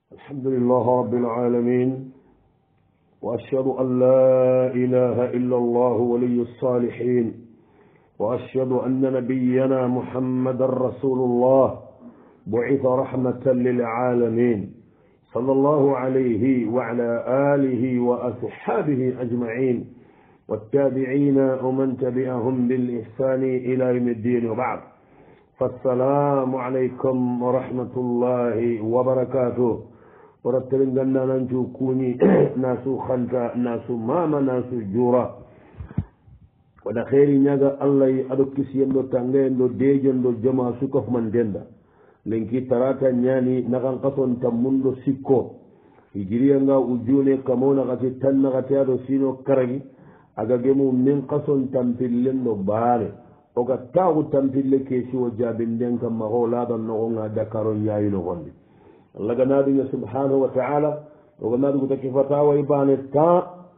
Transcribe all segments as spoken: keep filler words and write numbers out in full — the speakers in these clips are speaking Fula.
الحمد لله رب العالمين، وأشهد أن لا إله إلا الله ولي الصالحين، وأشهد أن نبينا محمد رسول الله بعث رحمة للعالمين، صلى الله عليه وعلى آله وأصحابه أجمعين والتابعين ومن تبعهم بالإحسان إلى يوم الدين، وبعد، فالسلام عليكم ورحمة الله وبركاته. ورتلن جنة ننجو كوني ناسو خلطة ناسو ماما ناسو جورا ودا خيري نياغا الله أدو كسيان دو تنغين دو ديجن دو جمع سكف من دندا لنكي تراتا نياني نغان قصن تمون دو سكو هجريانغا وجوني كمونا غتي تن غتي أدو سينو كرغي أغا جمو من قصن تنفلن دو باري وغا تاغو تنفل كيشي وجابن دين كما غولا دا نغونا دكارو يايلو غندي الله جنابي سبحانه وتعالى وجنابي كتكفتا ويبان التا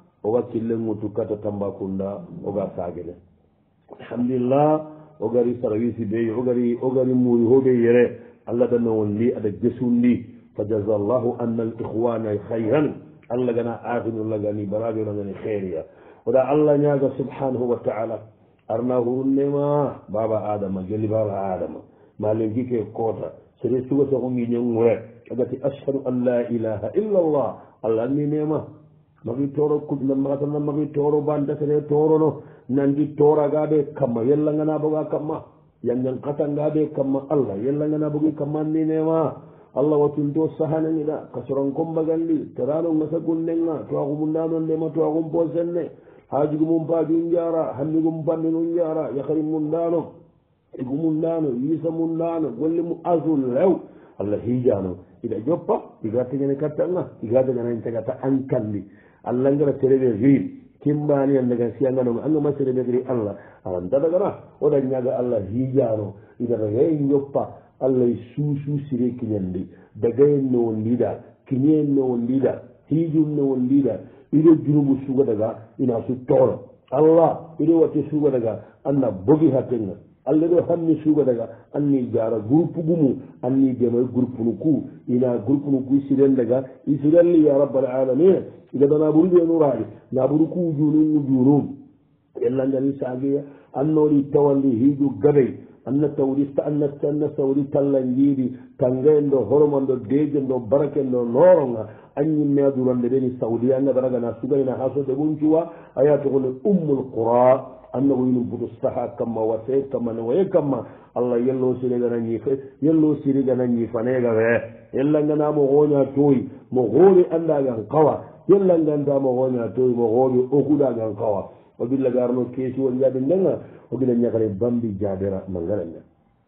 وكل متكتا تنباكوندا وغا ساجله الحمد لله وغاري سرويسي بي وغاري وغاري موي هو بي يره الله دنا ولي ادا جسوندي فجزا الله ان الاخوان خيرا الله جنا اخن الله جني براجو نغني خيريا ودا الله نياغا سبحانه وتعالى ارناه النما بابا ادم جلي بابا ادم مالكي كي كوتا سري سوغا سوغو مي نيغوي agati ashhadu an la ilaha illa allah allah ni nema magi toro kudna magatana magi toro banda sere toro no nandi tora gabe kamma yella ngana boga kamma yangan kata gabe kamma allah yella ngana bogi kamma ni nema allah watunto sahana ni da kasron komba galli tarano ngasa gunnenga to agumundano nema to agum posenne haji gum baaju njara hanni gum bannu njara yakhari mundano igumundano yisa mundano golle mu azul lew allah hijano ida joppa igata ñane kattanga igata ñanañ tagata ankandi allah ngara terebe vir kimbani andaga siyanganoga anga ma terebe giri allah alan dadagana oda ñaga allah hijano idata gay joppa allah suusu sire kiñandi dagayen no won liida kiñen no won liida hijum no won liida ido junubu suga daga ina su toro allah ido wate suga daga anna bogi hatenga allah ɗo hanni suuga daga anni jara groupe gumu anni dema groupe nu ku ina groupe nu ku siren daga isiralli ya rabbal alamin igada naɓuru ƴenuraɗi naɓuru ku jununu junum yellangani sageya annori tawandi hiiju gabey anna tawdi anna anna tawdi talla jiiɗi tangaen ɗo horoman ɗo dejen ɗo baraken ɗo noronga anñimme adurande ɓeni saudi anga daragana sugayna ha soɗe ɓuncuwa aya togole ummul qura anna woyno buto saha kamma wase kamma ne waye kamma allah yello sirigana ñiife yello sirigana ñiifanega we yellangana mo gooña tooyi mo gooɓe andagan kawa yellanganta mo gooña tooyi mo gooɓe okuɗagan kawa o billa garno keesi won jaaɓe ndenga o gila ñagare bambi jaabera ma ngaraña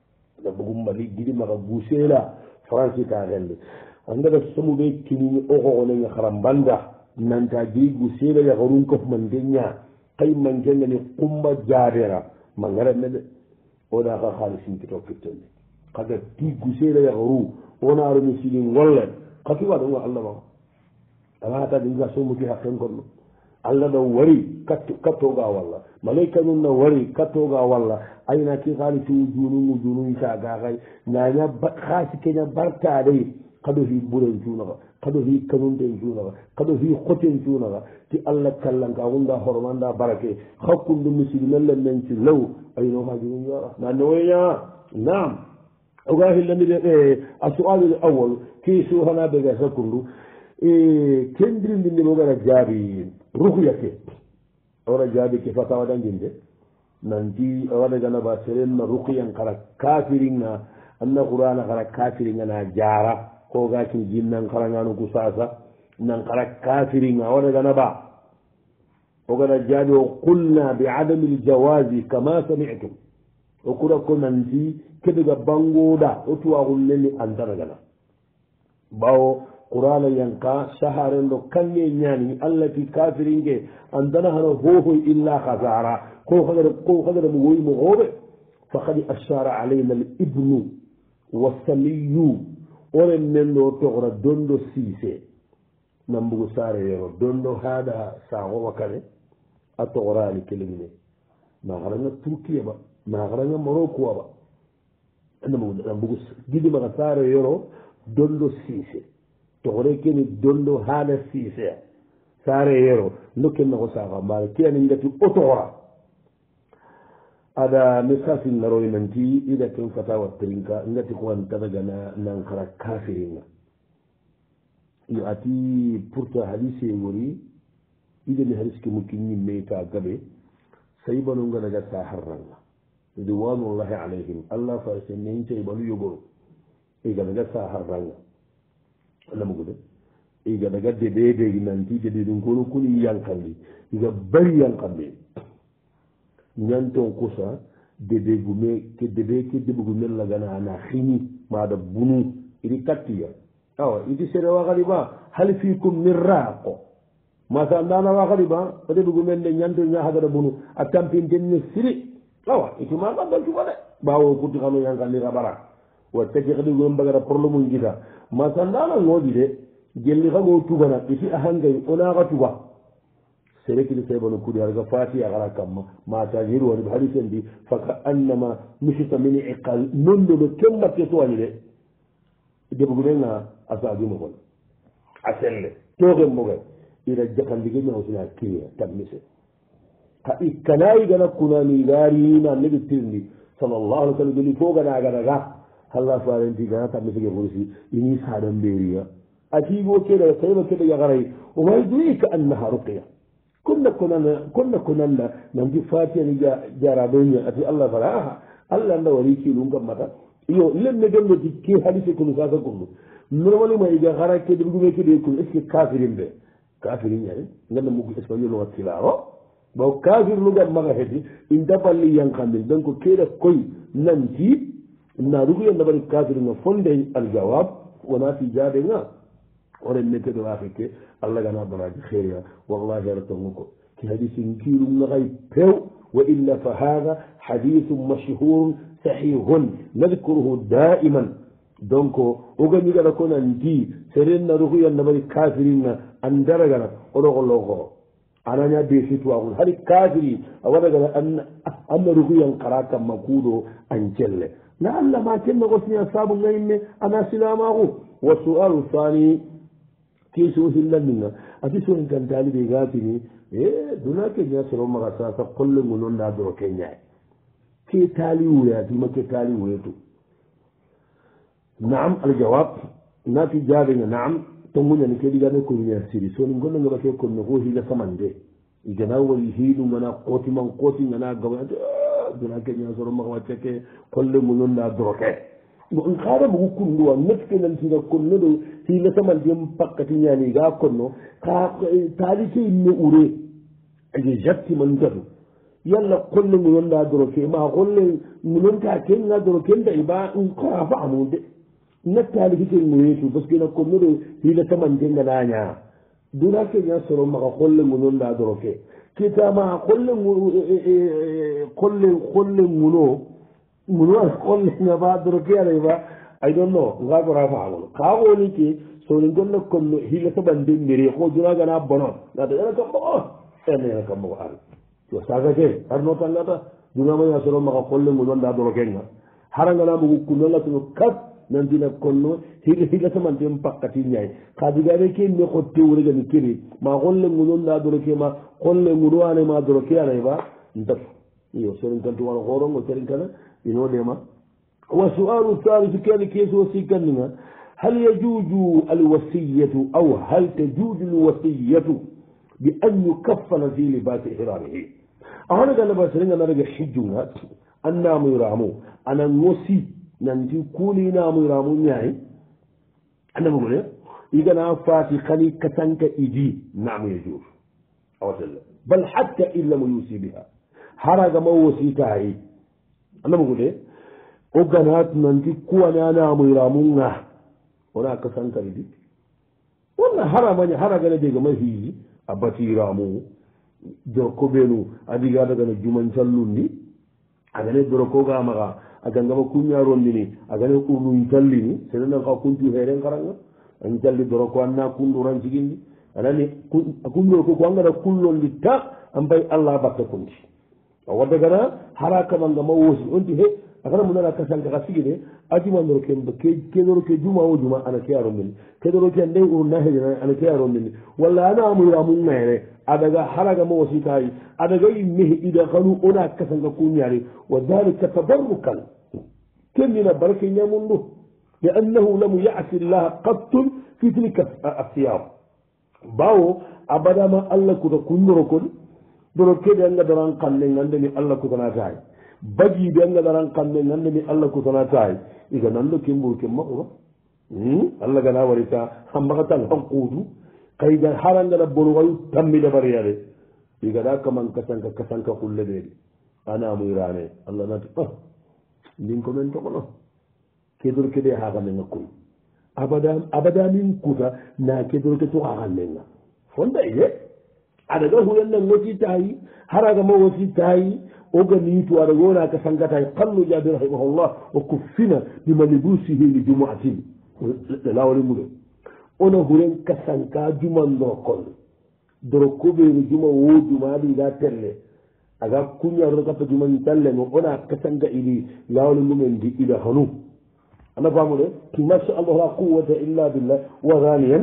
da bogumma liggiɗi maka guusela franci ka hende andaga somuɓe kinini okoonenga hara mbanda nanta giri guusela yakarum kofuma ndeña kay man jengani kumba jaadera mangaranne de oda ka haalisinketo fittende kaga tiggu seeɗa yakaru wonaro mi sigi golle kati waɗongo allah ma amatade nga somuti hakken gonno allah ɗo wari kattoga walla malayka num no wari kattoga walla ayna ki haalisi ujunum ujunum caga kay naña haasi keña bartade kaɗo hi ɓuren cuunaka kaɗo hi kanunten cuunaka kaɗo hi hoten cuunaka ti allah kallanka hunda hormanda barake hakkunde musidmelle men ci lew ayno haji ɗum yora nanne woyña nam oga hillandiɓe ɓe a sualul awal ki suhanaɓe ga sakkundu e kendirindinde ɓo gara jaabi ruhuyake ora jaabi ke fata waɗanginde nanti waɗa ganaba serenna ruhuyan kara kafiringa anna qur'ana kara kafiringa na jara ko gakin jinnan karanganu ku sasa nan kara kafiringa waɗa ganaba ogana jaabi o qulna bi adami ljawazi kama sami'tum o kura ko nanti keɓega bangoɗa o tuwaxulleni antanagana bawo qur'ana yanka saharen ɗo kange ñani allah ti kafiringe antana hana hohoy illa hasara ko hagara ko hagara mo woyimo hoɓe fakad ashara alayna l ibnu wasaliyu oren men ɗo toxora dondo siise nambugu sare yero dondo haɗa saxowa kane a toxorani kelemine maxaranga turkiya ba maxaranga moroccoa ba nambugu gidimaxa sare yero dondo siise toxore keni dondo hana sisea sare yero ndokken naxo saxa mbara keni ngati otoxora ada message naroy nanti ida ken fatawa trinka ngati xuan tadagana nanxara kafiringa yo ati pourta hadise wori ideni hadis ke mukkinni meyta gabe saybanu nga daga saharranga ridwanullahi alayhim allah fa sennen saybanu yogoro iga daga saharranga namugude iga daga debe de nanti dede dun kono kuni yankandi iga bari yankandi nyanton kusa debe gume ke debe ke debe gume lagana ana khini mada bunu iri katiya awa idi sere wakali ba hal fikum min raqo masa ndana wakali ba debe gume de nyanto nya hada bunu atampin den siri awa itu ma ba dal tubale bawo kuti kanu yankandi rabara wa taki khadi gume bagara problème ngida masa ndana ngodi de gelli khago tubana iti ahangay ona ga tuba serekili sebanu kudi arga fatiha gara kamma ma ta jiru wani hadisen di faka annama mushita min iqal nondo do kemba ke to wani de de bugurenga asabi mo gol aselle to ge mo gol ila jakan dige no sina kiya tamise ha ikanai gana kunani gari na nabi tirni sallallahu alaihi wasallam geli foga na gara ga Allah faranti gana tamise ge bursi ini sadan beriya atigo keda kayba keda ya garai wa yudrika annaha ruqya كنا كنا كنا كنا نجي فاتي نجا جارابيني أتي الله فراها الله أنه وليكي لونك ماذا يو لم نجمع كي حديث كل ساسا كله نورمالي ما يجا خارج كده بيقول كده يكون إسك كافرين به كافرين يعني نحن ممكن إسماعيل لغة كلاه باو كافر لغة ما هدي إن دبلي ينكمل دنكو كده كوي ننتي نارجو ينبغي كافرين فندي الجواب وناسي جابنا ورن نكدو آخيك الله غنا براج خيريا والله يرتمكو في حديث كيلو نغاي بيو وإلا فهذا حديث مشهور صحيح نذكره دائما دونكو وغني غدا كون انتي سرين رغي النبي كافرين اندرغنا اولو لوغو انا نيا دي سيتو اقول هل كافري اودا غدا ان ان رغي قراك مكودو انجل لعل ما كنا غسني اصحاب غيم انا سلامه والسؤال الثاني كيسو هلنا أتيسو إن كان تالي بيغاتني إيه دونا كنيا سلو مغاساسا كل منون نادرو كنيا كي تالي وياتي ما كي تالي وياتو نعم الجواب ناتي جابنا نعم تمونا نكي ديغاني كنيا سيري سو نقول نغا كي كن نغو هيلا سمان دي إجنا ولي هيلو منا قوتي من قوتي منا قوي دونا كنيا سلو مغاساسا كل منون نادرو كنيا in kara bugu kunduwa nafkenan tina konno do hila saman dem pakkati nyani ga konno ka tali ke ne ure age jatti man gadu yalla kolle mu yonda doro ke ma kolle mun ta ken na doro ken da iba in kara fa amude na tali ke mu yetu baske na konno do hila saman dem ga nanya dura ke ya soro ma kolle mu yonda doro ke kita ma kolle mu kolle kolle mu no munuwa kolle nga ba doroke ala ba I don't know nga ko rafa amul ka woni ke so ni gonno konno hila to bande mbiri ko duna gana bono na da yana kambo ene yana kambo al to saga ke arno tangata duna ma yasoro ma kolle mu don da doroke nga haranga na bu kunno la to kat nan dina konno hila hila to bande pakkati nyai ka diga be ke ne ko tewre ga ni kiri ma kolle mu don da doroke ma kolle mu do ane ma doroke ala ba ndaf yo so ni kantu wala goro mo terin kala ino dema وسؤال الثالث كان كيس وسيكننا هل يجوز الوصية أو هل تجوز الوصية بأن يكفن في لباس إحرامه أنا قال بسرنا نرجع حجنا أن نام يرامو أنا نوصي ننتي كوني نام يرامو نهاي أنا بقول إذا أنا فاتي خلي كتنك إيدي نعم يجوز أو بل حتى إن لم يوصي بها حرق ما وصيتها أنا بقول o ganat nanti kuwana na mu ramunga ona ka san kalidi wannan harama ne hara gane daga mahi abati ramu dorko benu adiga daga na juman sallundi agane dorko ga maga aganga ma kunya rondi ni agane urun tallini sedana ka kuntu heren karanga an jalli dorko anna kundu ran jigindi anani kundu ko ko anga kullon litta am bay Allah bakka kunti wadda gana haraka manga mawosi onti he akana munana kasan ka sigide ajumandoro kemba kedoro ke juma o juma ana ke arondini kedoro ke ndey ur nahejana ana ke arondini walla ana amuyra mum mere adaga halaga mo wasitayi adaga yimmehe ida kanu ona kasanga kuñari wa dhalika tabarrukan kennina barake ñamundu li annahu lam yasi llaha qattun fi tilka asiyam bawo abadama allah kuta kuñoro kon doro kede anga daran kanne ngandemi allah kutanatayi bajiɓe anga daran kanne ngandemi allah kutanatayi iga nando kemburu ke maɓuro allah gana warita hambakatan han kuutu kayga harangana bonowayu tammida bariyade igaɗa kaman kasanka kasanka kulle ɓeɗi anamuyirane allah nati ah ndin ko men tokono kedor keɗe hakanenga koy abada abada min kuta na kedor ke to hakanenga fonda ye aɗaga hulenna woti tayi haraga ma woti tayi oganitu aɗaga wona ka sankatayi kallu jabi rahimahullah o kuffina bimalibusihi li jumuatin lawoli muɗo ona huren ka sanka jumandoro kon doro koɓeeni juma wo jumaɗi ga telle aga kuñarono kappa jumani tallemo ona ka sanka iɗi lawoli mumen di ida hanu ana famude masha allah la quwata illa billah wa ganiyan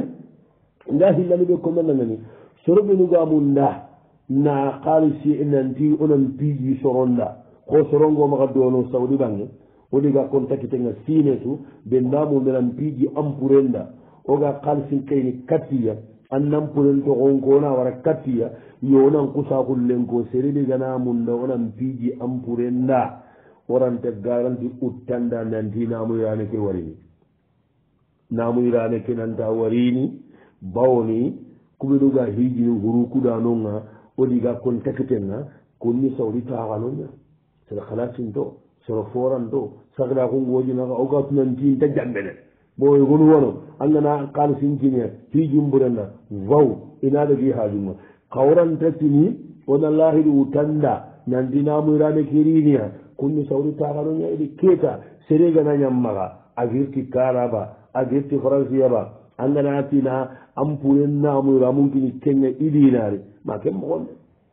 nda hillani ɓe kommenangani soroɓenugamum nda na haalisi nanti onan piiji soronda ko sorongomaka dono sawdi ɓange woɗiga kon takitenga sinetu ɓe ndamumenan piiji ampurenda oga halisin kayni kattiya annan puren togon kona wara kattiya yo onan kusakullen ko seriɓe ganamunda onan piiji ampurenda warante garanti uttanda nanti namuyirane ke warini namuyirane ke nanta warini bawoni kuɓeɗuga hijini huru kuɗanonga woɗiga kon takitenga konni sawdi taxanoña sera halasinto sera foranto sahla kungojinaga oga tunantinta jambene boy gonu wono angana kalisinkine hijimburenna vaw inaɗagi hajuma kawrantatini wona lahiɗi utanda nandinamuyirane keriniya konni sawdi taxanoña eɗi keta seregana ñammaga agirti karaba agirti franciyaba angana tina ampuren namuyra munkini kenga iɗinari ma ken mogonɓe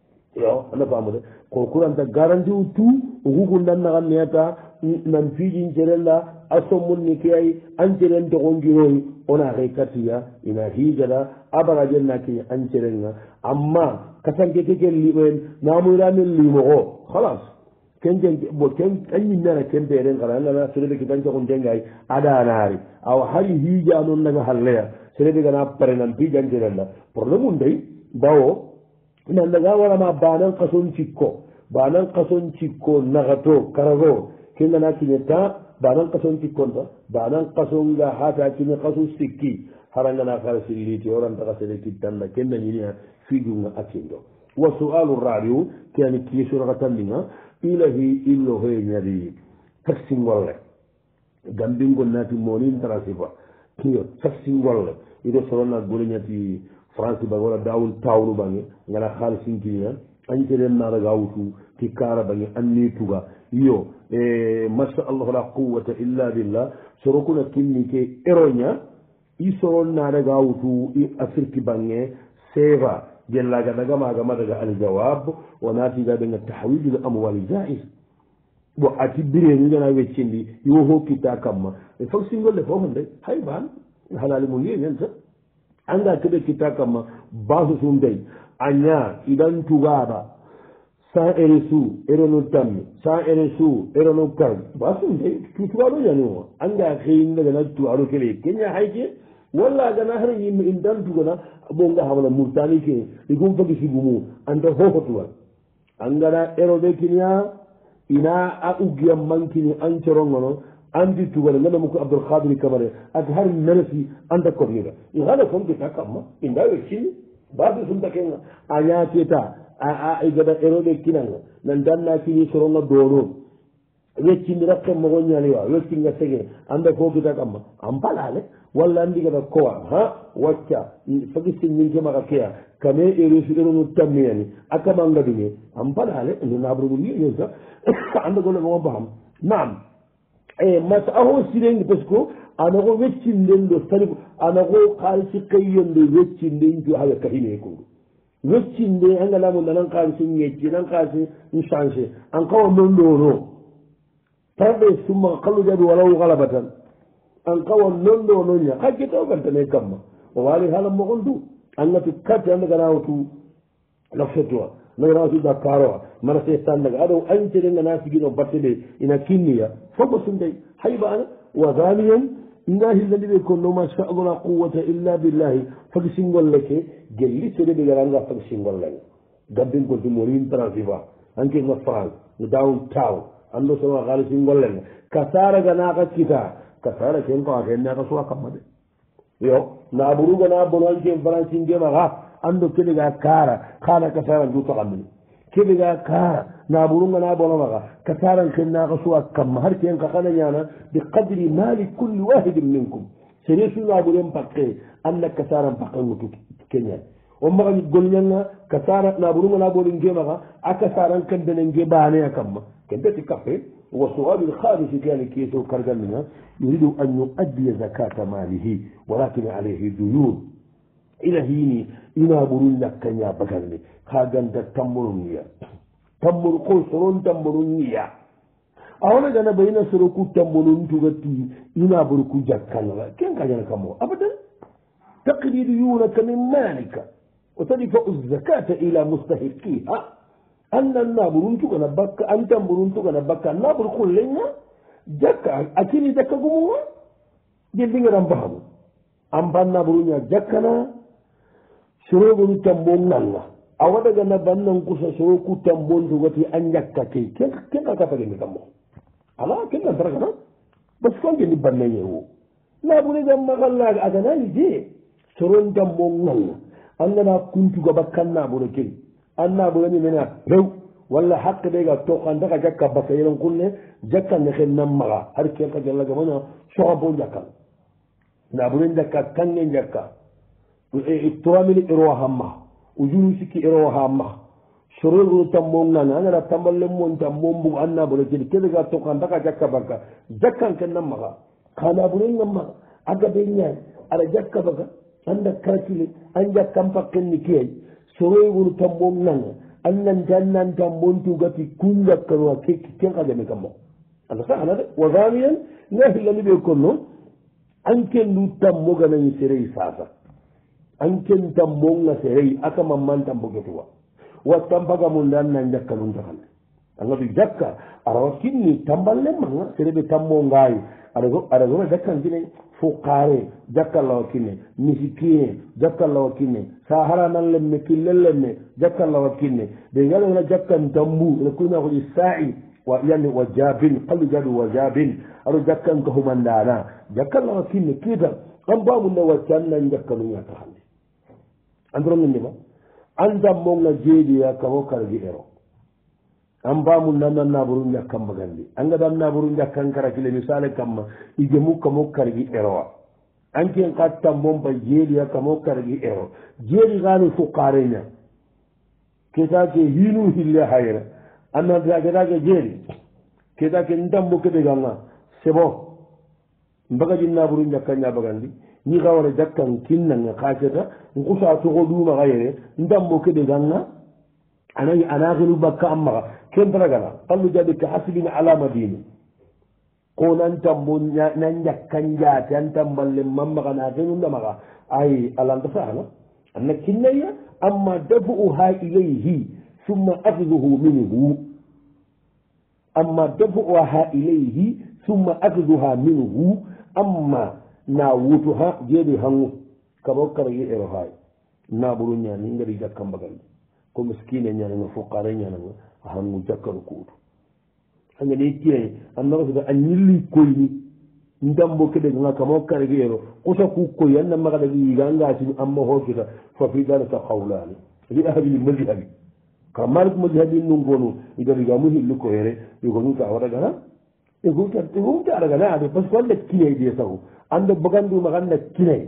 yo anda famude ko kuranta garanti u tout ogugundannagan neta nan fiijin cerella a sommunni ke ay an ceren togongiroyi ona xe katiya ina hijada abarajenna ke an cerenga amma kasanke ke ken liɓen namuyramen limoxo halas ken bo ken kañinnana ken peren xara angana serebe kitan cogontengay adanari awa hari hijanon naga halleya serebe gana pare nan piijan cerella probléme um dey bawo nandaga warama banan kason cikko banan kason cikko nagato karago kengana kiñe ta banan kason cikkonta banan kasonga hata kine kaso sikki harangana kara siriti orantaka sere kittanda kendañinia fiijunga accindo wa sualu radio keani kiisuraka tandinga ilahi illo hoye ñadi taxingolle gambingol naati monin trasifa kiyo taxingolle ido sorona gole ñati france bange wala dawul tawnu bange ngana haalisinkiniya añteren naɗaga wutu ti kara bange anni tuga yo e masha allahu la quwata illa billah sorokuna kinni ke eroña i soron naɗaga wutu i afirki bange seva gellaga daga maga madaga aljawab wonatiga ɓenga tahwidul amwali jais bo ati bireni gana weccindi yo hokkita kamma e fak singolle fofonde hay ban halali mo wiye nen sa anda keɓe kitta kamma basu sum dey a ña idan tugaɓa sans eresu erono tammi sans eresu erono kar basum dey tugaɗo ñanimo anda xeyindagana tugaɗo kele keña hayke walla gana hara yimɓe in dan tugana ɓonga hamana murtani ke igum fagi sigumu anta hohotugal angana eroɓe kiniya ina a uggiyam mankini an corongono andi tugale ganamo ko abdoulkadiri camare ati har meresi anda kornira i hana fonketa kamma inda weccini basi sumta kenga a ñaketa a igada eroɓe kinanga nan danna kini soronga dono weccindi rakke mogo ñaniwa weccinga sege anda fokita kamma an palale walla andigata kowa ha wacca fagisi ñinke maka keya kame eresu eronu tammiyani a kamanga dume an palale ni nabrugu wiyen sa anda gollego mbaham naam e mata aho sirengi par ce que anako weccinden ɗo tari anako haalisi kayyonde weccinden jo haɓe kahine kondu weccinde angalamo nanan haalisi ñecci nan haalisi changé an kawa non ɗono tabe summa qallu jabi walaw ghalabatan an qawan nondo nonya hakki to kan tane kamma o wali hala mo gondu annati katti anda ganawtu lafetwa nagrawtu da karo mara se tandaga ado antere ngana sigino battede ina kinniya fobo sunday haybana wa zaliyan indahi alladhi be konno ma sha Allah quwwata illa billahi fagi singol leke gelli sede de garanga fagi singol leke gabbin ko dimorin transiva anke na fral no downtown ando so gali singol leke kasara gana ka kita kasara ken ko agenna ka so kamade yo na buru gana bonon ke faransi ngema ga ando kede ga kara kana kasara du to kamni kede ga kara na buru gana bonon ga kasara ken na ka so kam har ken ka kana yana bi qadri mali kulli wahid minkum serisu na buru pakke anna kasara pakke mutu kenya o ma ni golnyanga kasara na buru gana bonon ngema ga akasara kan denen ge bane akamma kende ti kafe وسؤال الخارج كان كيسو كرجلنا يريد أن يؤدي زكاة ماله ولكن عليه ديون إلى هيني إنا برون لك يا بكرني خاجن تمرنيا تمر قصرون تمرنيا أولا جانا بين سرقو تمرن تغطي إنا بركو جكنا كين كاجنا كمو أبدا تقضي ديونك من مالك وتدفع الزكاة إلى مستحقيها أن النابرون تغنى بكا أنت برون تغنى بكا النابر كلنا جكا أكيني جكا قموا جلدين رمبهم أمبا النابرون جكنا شروع تنبون نانا أولا جانا بنا نقصى شروع تنبون تغطي أن جكا كي كيف كيف كيف كمو ألا كيف نتركنا بس كون جني بنا يهو نابرون جمع غلا أغنى يجي شروع تنبون نانا أننا كنت بكا النابرون كي anna bulani mena pew wala hakka de ga to kan daga jakka basayiran kunne jakka ne khen nam maga har ke ka jalla ga mana so bo jakka na bulin jakka kanne jakka e tuamini iro hamma ujuru siki iro hamma shururu tambon nan ana tamballe mon tambon bu anna bulani ke ga to kan daga jakka bakka jakkan ken nam maga kana bulin nam maga aga be nyaa ala jakka baga anda kartile anja kampakken ni kiyai soroy wuru tambon nan annan jannan tambon tugati kunja karwa ke ken kaje me kammo anda sa ana wa zamiyan nahi lami be konno anken du tammo gana ni serei sasa anken tambon na serei aka mamman tambo getuwa wa tambaga mun nan nan jakkalun takan anga bi jakka arawa kinni tamballe manga serebe tammo ngai arago arago jakkan dine fuqare jakkalla wakine misikine jakkalla wakine sahara nan lemme killellemme jakkalla wakine be ngalo na jakkan tambu le kuna ko sa'i wa yani wajabin qalu jadu wajabin aro jakkan ko humandana jakkalla wakine kita am ba mun wa tanna jakkalu ya ta hande andro min ma anda mo nga jeedi ya ka hokar gi ero am ba mun nan na burun jakkam bagandi anga dan na burun jakkan kara kile misale kamma ige mukka mokkar gi ero anken kattam bomba jeedi ya ka mokkar gi ero jeedi ganu fuqarenya keta ke hinu hille hayra anna da ga ga jeedi keta ke ndam bo kebe ganga sebo mbaga jinna burun jakkan ya bagandi ni gawara jakkan kinna nga khajata ngusa to go duma gayre ndam bo kebe ganga anani anaghlu bakka amma ken bragala qallu jadi ka hasbina ala madini ko nan tambo nan jakkan ja tan tamballe mamma kana genu ndamaga ay alanda fa'ala anna kinniya amma dafuha ilayhi thumma akhdhuhu minhu amma dafuha ilayhi thumma akhdhuha minhu amma na wutuha jedi hangu kabo kare ero hay na burunya ni ngari jakkan bagal ko miskine nyana no fuqara nyana no hangu jakkar ko anga ne kiye annabi da anyilli koyni ndambo kede ngaka mo kare gero kusa ku ko yanna maga da ganga ci amma hokita fa fi dalika qawlan li ahli al-madhhab kamar ko madhhabi nun gonu ido riga mu hillu ko yere yugo nu ta wada gana e gota e gota daga na de pas wala kiye de sawu anda bagandu maganda kiye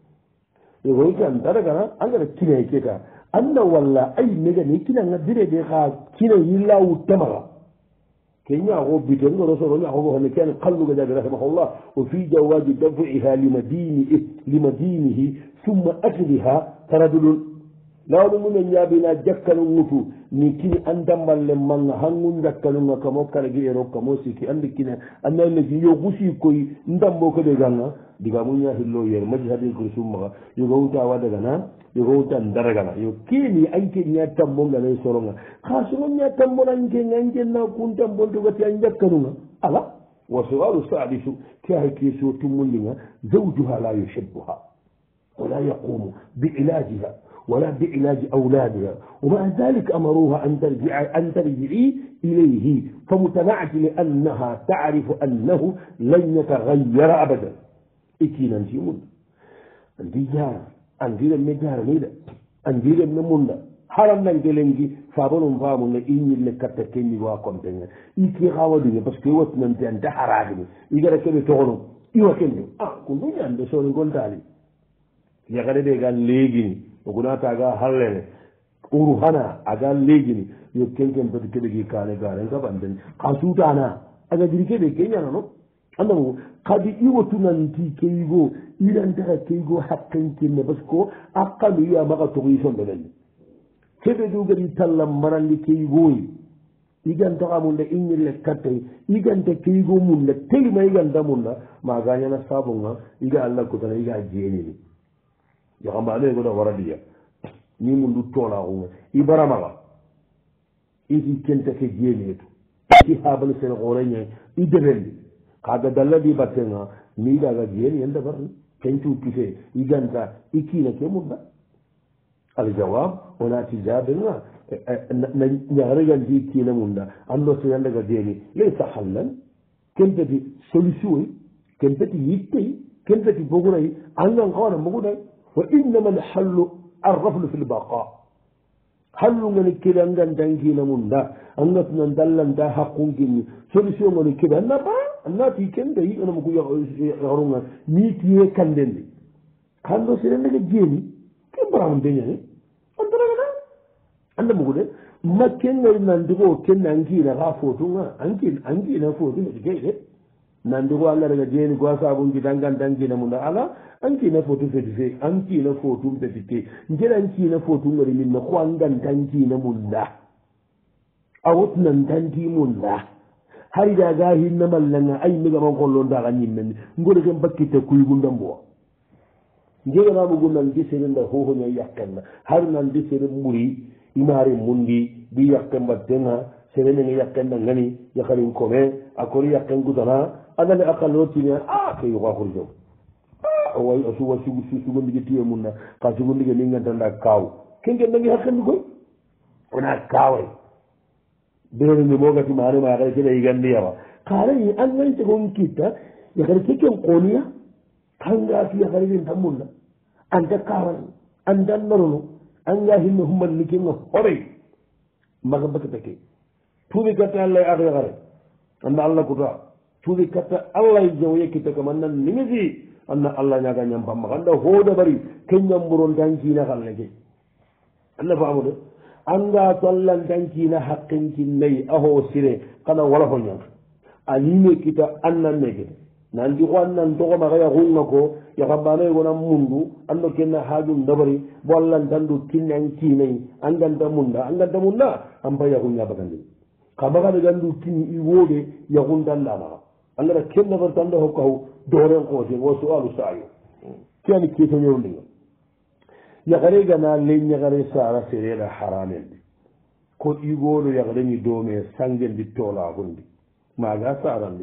e gota daga gana anda kiye keta anda walla ay mega ni kina ngadire de kha kina yillawu tamara kenya go bidon go so ro ko ne kan qallu ga jaga rahimahullah wa fi jawaz daf'iha li madinihi li madinihi thumma ajliha taradul lawɗo mumen ñaabina jakkanu ŋutu ni kini andamballe manga hangu jakkanunga kamo karagi ero kamo siki andi kine annaneki yo gusi koy ndambo koɓe ganga diga muña hillo yer maji hadi ko summaga yogo wuta wadagana yogo wuta daragana yo kini anke ña tambongana soronga ha sogo ña tambonanke ankenna kun tambontogati an jakkanunga ala wa sualu sadisu ke hay keso tummundinga zawjuha la yuhibbuha wala yaqumu biilajiha ولا بعلاج أولادها ومع ذلك أمروها أن ترجع أن ترجعي إليه فمتنعت لأنها تعرف أنه لن يتغير أبدا إكينا نتيمون عندي جار عندي لما جار ميدا عندي لما منا حرام نجلنجي فابون فامون إني اللي كتكني واقم تاني إكي غاودني بس كي وقت من تان تحرادني إذا كده تغنو إيوه كني آه كنت جاند سوني قلت علي يا غريبة قال ليجي ogunata aga hallene uru hana aga legini yo kenken pati keɓegi kane gane gaɓanden ka sutana aga jiri keɓe keñanano andamu kadi iwotunanti keygo irantaka keygo hakkenkenne parce que akkanu iya maga togoyi somɓenenni keɓe dugadi talla marandi keygoyi igantaka munda iñille kattay iganta keygo munda telima iganta munda magañana sabonga iga allah kotana iga jeenini yakambane goda waradiya ni mundu tola ko i baramaga iti kenta ke jenetu ti habal sen gorenya i debendi kaga dalladi batenga ni daga jeni enda barni kentu kite i ganta ikina ke mudda al jawab wala tijabna na nyaragan di kina munda ando so yanda ga jeni laysa hallan kenta di solution kenta di yitte kenta di boguray angan qawna boguday وإنما الحل الرفل في البقاء حل من كده عندنا دانكينا مندا عندنا ندلنا ده حقون كني سوليسيون من كده نبا ناتي كنده أنا مقول يا ميتيه كندني كندو سيرنا كجيني كم برام دنيا نه أنتنا كنا عندنا مقول ما كنا نندقو كنا أنكينا غافوتونا أنكين أنكينا فوتونا كجيني nandugo allah daga jeeni go sabunji dangan dangina munda ala ankina fotu fetife ankina fotu fetike ngel ankina fotu ngari min no kwangan tankina munda awot nan tanti munda hari daga hinna mallanga ay mi ga mon kollo daga nyimmen ngol ke bakkite kuy gundam bo ngel na bugu nan gisere nda ho ho nyay yakkan har nan gisere muri imari mundi bi yakkan badena serene ngi yakkan ngani yakarin kome akori yakkan gudana adale akalotini ah kay ko khurjo ah way asu wasu su gondi tiye munna ka su gondi ni nganta nda kaw kenge ngi hakkan ko ona kawai bere ni moga ti mare ma ga kede igandi yawa kare yi an nan ta gon kita ya kar keken qoniya kanga fi ya kare din tamunna an ta kawan an dan nono an ga hinno humman ni ken hore maga bakata ke tubi kata Allah ya gare anda Allah kuta tuuɓe katta allah e jaw yekkita kam annan nimisi anna allah ñaga ñam pamma anda hooda bari ke ñamburon dankina kalleke anna faamude anga to allah dankina haqqenkin nayi aho sire kana wala fo ñam anime kita annan nekete nanti ko annan togomaga yahunga ko yahabbanoye gona mundu ando kenna haajum dabari bo allah dandu kinnan kinayi anganta munda anganta munda an pa yahuña bagandi kabagade gandu kini i woode yahundandanaga angara kenna bartanda hokkahu doren kote wo sualu saayo keni ketoñorndinga yakare gana le ñagare sara sereɗa haramende ko ɗigoɗo yakareni dome sangendi tola hundi maga sarandi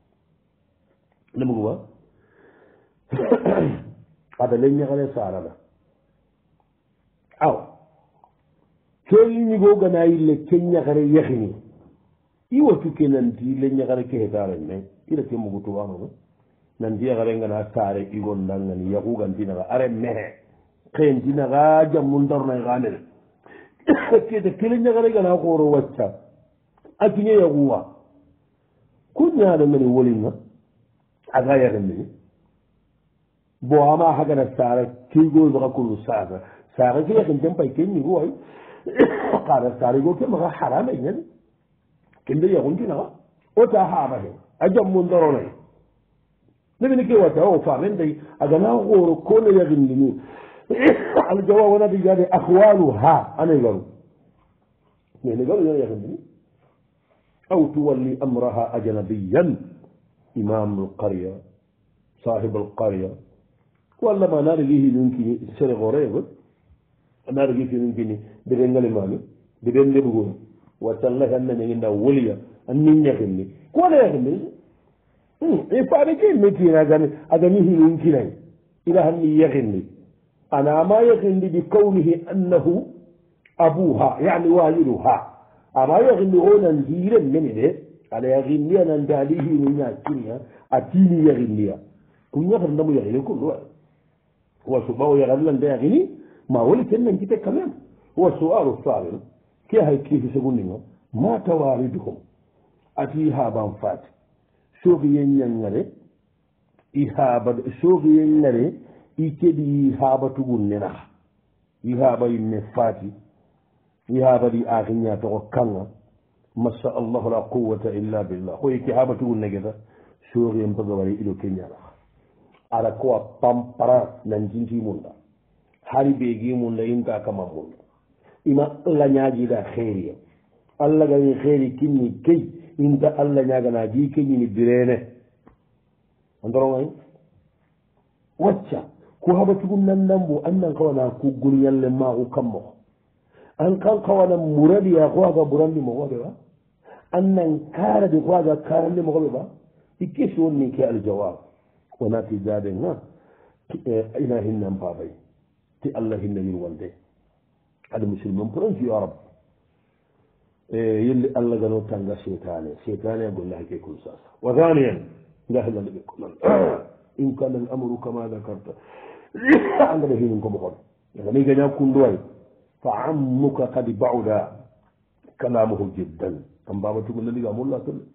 nemuguba ada le ñagare sarana aw kelñigo gana yille ke ñagare yahini iwatu ke nanti le ñagare ke hetaren me ira ke mugu tuwanono nanti yagare ngana sare igon dangani yahugantinaga are mehe kentinaga jammuntarnay ganene kete kele ñagare gana koro wacca a kiñe yaguwa ku ñaɗo ngani wolinga aga yahemini bo ama hagana sara keygo maga kolu sara sara ke yahinten pay ke ñigu way kara sarigo ke maga harame ñani kende yaguntinaga ota haɓahe a jammun daronay nebini ke wata o famen day agana xooro kone yaxindini الجواب ونبي قال أخوالها أنا يقولوا يعني قالوا يا أخي أو تولي أمرها أجنبيا إمام القرية صاحب القرية ولا ما نارجيه يمكن سرق غريب نارجيه يمكن بدين المال بدين لبغون وتلا أن نجينا وليا أن نجيني ولا يجيني إيه فارجي مكين أجاني أجانيه يمكن إلى أن يجيني أنا ما يجيني بكونه أنه أبوها يعني والدها أما يجيني هنا نجيل من ده على يجيني أنا نداليه من يجيني أتيني يجيني كن يغنى مو يغني كل واحد هو سؤال يغنى ده يغني ما هو اللي كنا نجيب كلام هو سؤال الثالث كي هاي كيف يسمونه ما تواردهم أتيها بانفات سوغي ينغري إهابة سوغي ينغري إكدي إهابة تقولنا إهابة النفاتي إهابة دي آغنية توقعنا ما شاء الله لا قوة إلا بالله هو إهابة تقولنا كذا سوغي ينبغي إلو كنيا ala ko pampara nan jinji munda hari begi munda inta kama munda ima alla nyaaji da khairiya alla ga ni khairi kinni kay inta alla nyaaga na ji kinni ni birene andoro ngai wacca ko haba tugun nan nambo annan kawana ku guryalle ma ko kammo an kan kawana muradi ya ko ga burandi mo go ba annan kara de ko ga karande mo go ba ikki sonni ke al jawab وناتي زادنا إلى هنم بابي تي الله هنم يروالده هذا مسلم فرنسي يا رب يلي الله قالوا تنقى شيطاني شيطاني يقول الله كي كل ساسا وثانيا لا هذا اللي بيقول إن كان الأمر كما ذكرت عندنا هنمكم أخر يعني يجب أن يكون دواي فعمك قد بعد كلامه جدا كم بابا تقول لي قام الله تل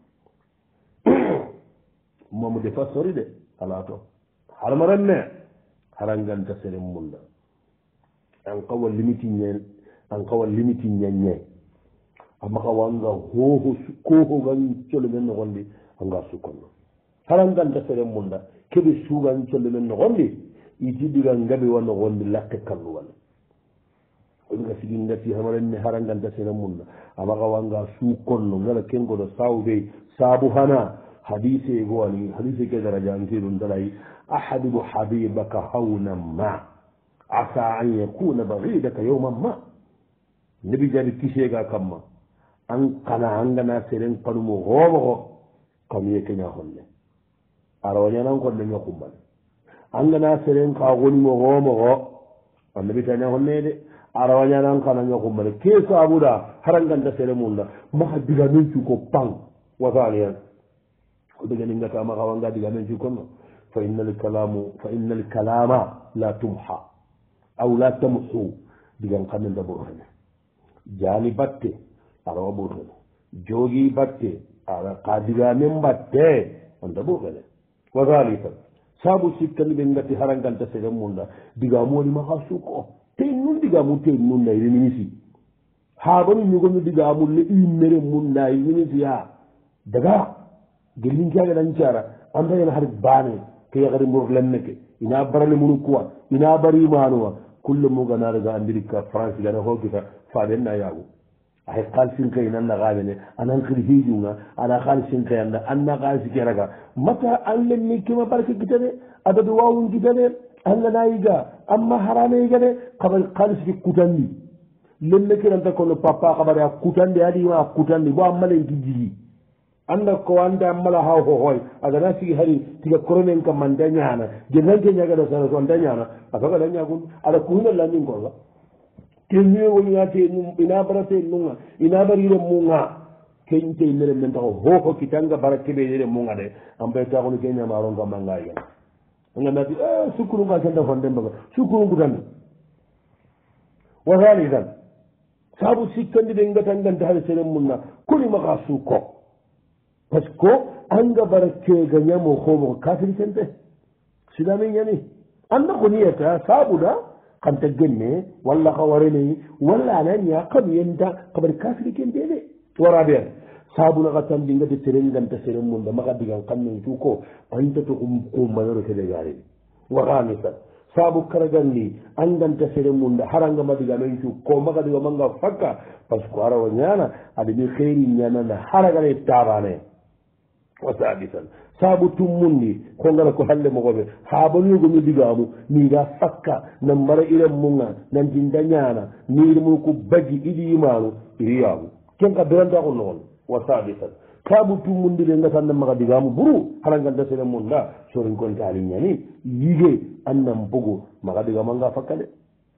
ما مدفع ده alato har maranne haranganta sere munda an kawal limiti nyen an kawal limiti nyenye amma kawanga ho ho ko ho gan chole men gondi anga sukono haranganta sere munda kebe sugan chole men gondi iti diga ngabe wona gondi lakke kallu wala nga siginga ti hamaranne haranganta sere munda amma kawanga sukono ngala kengo do sawbe sabu hana حديثي يقولي حديثي كذا رجعتي دون دلائي أحبب حبيبك هونا ما عسى أن يكون بغيضك يوما ما نبي جاري كيشيغا كما أن قنا عندنا سيرين قنمو غوغو كم يكنا هولي أروانيا نقول لن يقوم بل عندنا سيرين قاغونمو غوغو النبي تانيا هولي أروانيا نقول لن يقوم بل كيف أبودا هرنغان سيرين مولا ما حدقا ننشوكو بان وثانيا ودغني ngata ma xawanga diga men ci kono fa innal kalamu fa innal kalama la tumha aw la tamhu diga xamne da burhane jani batte ara burhane jogi batte ara qadiga men batte on da burhane wa zalika sabu sikkan be ngati harangal ta sega munda diga moni ma xasu ko te nun diga mu te nun nay ni misi ha banu ñu ko diga mu le imere munda yi ni ya daga gelin jaga dan cara anda yana har bane ke yagari mur lenneke ina barale munu kuwa ina bari manuwa kullu mu gana daga amerika france gana hokita faden na yago ay qalsin kay nan na galene anan khirhi junga ana qalsin kay anda anna qalsi keraga mata an lenni kima barke kitane adadu wawun kitane alla nayiga amma harame yigane qabal qalsi kutandi lenneke nan ta ko papa qabare kutandi adi wa kutandi bo amale gijigi anda ko anda mala haw ho hoy aga nasi hari tiga koronen kam man danyana je nanke nyaga do sara son danyana afaga danya gun ala kuhuna la min golla kenye woni ate num ina barate nunga ina barire munga kente mere men taw ho ho kitanga barake be dire munga de ambe ta ko kenya maron kam mangay ga nga nati eh sukuru ga kenda fonde mbaga sukuru gudan wa halidan sabu sikkandi de ngata nganta hal sere munna kuli maka suko parce que anga barake ganya mo khobo kafir sente silami yani anda ko niyata sabuda kan tagenne walla khawarene walla nanya qad yanda qabar kafir kende de warabe sabuna gatan dinga de terengan ta sere munda maka digan kanne tuko anta to um ko mayoro kede gare wa khamisa saabu karagandi anganta sere munda haranga madiga men cu ko maga diga manga fakka parce que arawa ñana adi mi xeeri ñanana haragane tabane wa sadisan saabu tummundi ko ngara ko halle mogoɓe haabanuyogo mi digamu miga fakka nan mbara iren munga nan dinda ñana miiri mum ko baggi iɗi imanu iriyamu ken ka beranta ko noon wa sadisan saabu tummundi ɓe gatanna maga digamu buru haranganta sere munda sorin konte ali ñani yige annan bogo maga digamanga fakka de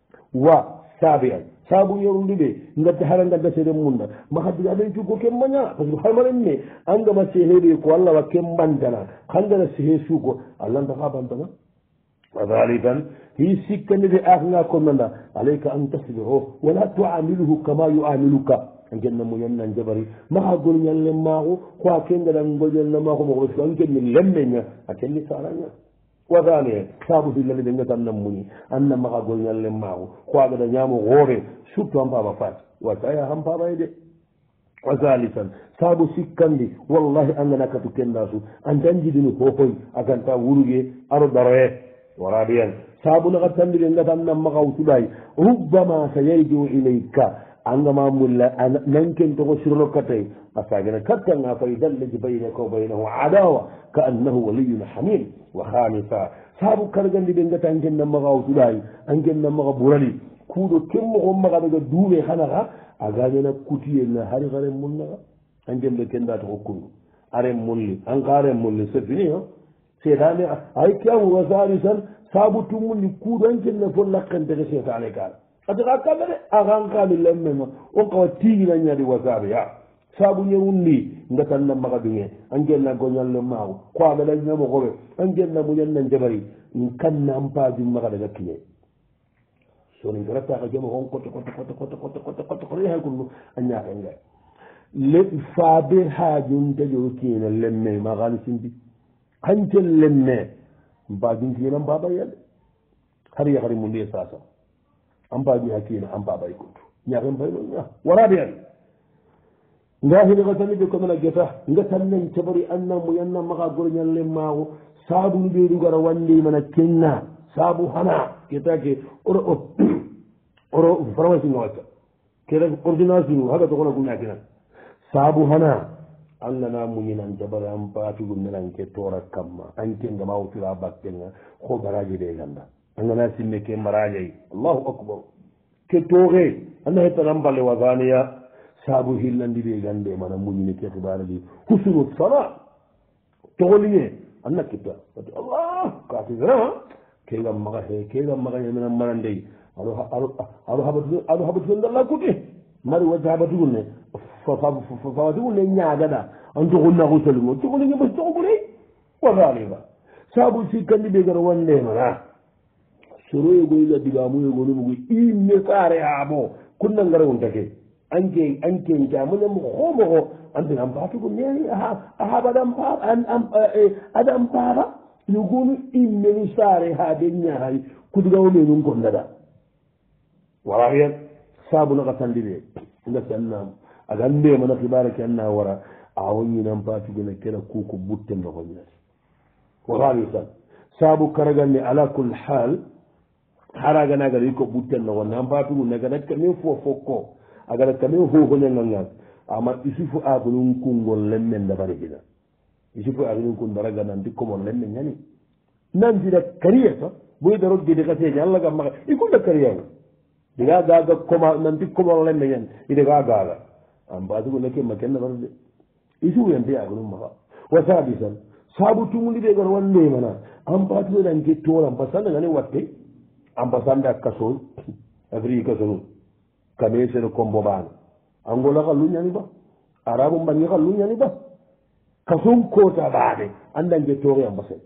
wa saabi an saabu yerundi ɓe gatti haranganta sere munda maga diga ɓen cuggo ken maña par ce que harmaren ne angama seheɓe ko allah wa ken bantana hangana sehe suuko allahanta ha bantana wadalikan hi sikkandede akanga konnanda alayka an tasbiro wala tuamiluhu kama yuamiluka a genna muñannan jabari maha golñalle maaku ko a kengaɗan golñalna maako moko ɓe an kenni lemmeña a kenni saraña wadane saabu hillani ɓe gatannan muñi anna maha golñalle maaku ko a gaɗa ñaamo hoore surtout an pama fat wataya han pamay de wa salisan saabu sikkandi wallahi angana katu kennasu an janjidini hohoy aganta wuruge aɗo ɗaroye waraɓiyan saabu naka tandire gatannan makaw suɗay rubbama sa yarjiu ilayka angama mulla nanken togo sirlo katay asagana kattanga fay dallaji baynaka wa baynahu adawa ka annahu waliyun hamim wa hamisa saabu kargandi ɓe gata angenna makaw suɗay angenna maka ɓurali kuuɗo kemmoko maka daga duume hanaka a gañana kutiyenna hari haren mulnaka angemɓe kenda to hokkundu aren mulli an ka aren mulli c'est fini o setane ay kiyamu wasari tan saabu tummundi kuuɗo ankenna fo lakkenteke setane kala ati ka kamɓe de akan kami lemmema on kawa tiigina ñadi wasaɓe ya saabu ñewundi gatanna maka ɗuge angenna goñalle maako ko aɓeɗa ñamokoɓe angenna muñanna jabari kanna an pajum maka daga kiñe soni garataka jama on kote kote kote kote kote kote kote kote hay konno a ñaken gay le faabe hajuntajo kiina lemme magani sindi hancel lemme mbajuntiina mbaɓayade har yahari mu ndi sasa an mbaji hakkina an mbaɓay kuntu ñaken bayno ña waraɓe an ngahide ka tani ɓe komena geta gatannan cabari anna mu yanna maka gorñalle maako saabu nu ɓeeɗu gara wandimana kenna saabu hana ketake oro oro pharmacie nga wacca keta ordonnance nu haga tokona guñakinan saabu hana an nana muñinan jabare an paatugu nenanke tora kamma an kenga wutira bakkenga ko baraji de ganda an nana simme ke marañayi allahu akbar ke tooxe anna hettanan balle wasaniya saabu hillandi ɓe gande mana muñini ke tibara ɗi husunu sana togolie anna kitta ati allah katigana kegam maga he kegam maga hemena mana ndey aɗo aɗo habatu aɗo habatugo ndalla kuti mari wajja habatugu ne fawatugu ne ñagaɗa an togonnaku salugo togolige basi togoguley wasaliba saabu sikkandi ɓe gara wandemana soroyegoyga digamuyegonumugo imme sare haabo kunna ngara wontake anke anke jamuñamo homogo antin an patugo neni a haɓaɗan pa aɗan paaba yogonu immenu saare ha ɓe ñahay kudigawmenun gondaɗa wala hen saabu naka tandide gasi annam aga ndemana kibarake anna wara a woñinan patugene kena kuko butten nogoñati walawi tan saabu karaganne ala kulle hal haraganagada iko butten nogonne an patugu nagana kamin fo fokko agada kamin hohoñangangan ama isufu agunun kungol lemmen dabari hina isufu agunun kun daraga nanti komon lemme ñani nantida kariya ta boy daro gede kaseñi allah gam maga ikunda kariyago diga gaga koma nanti komon lemme ñani idega gaga an batugu neke ma kenna barde isufu yante agunun maga wa sabi san sabu tumundi ɓe gona wandemana an batugu nanke toran pasanda ngani watte an pasanda kasoy afri kasonu kame sene kombo bana angola kallu ñani ba arabu mbangi kallu ñani ba kason kota baade andange toore am basen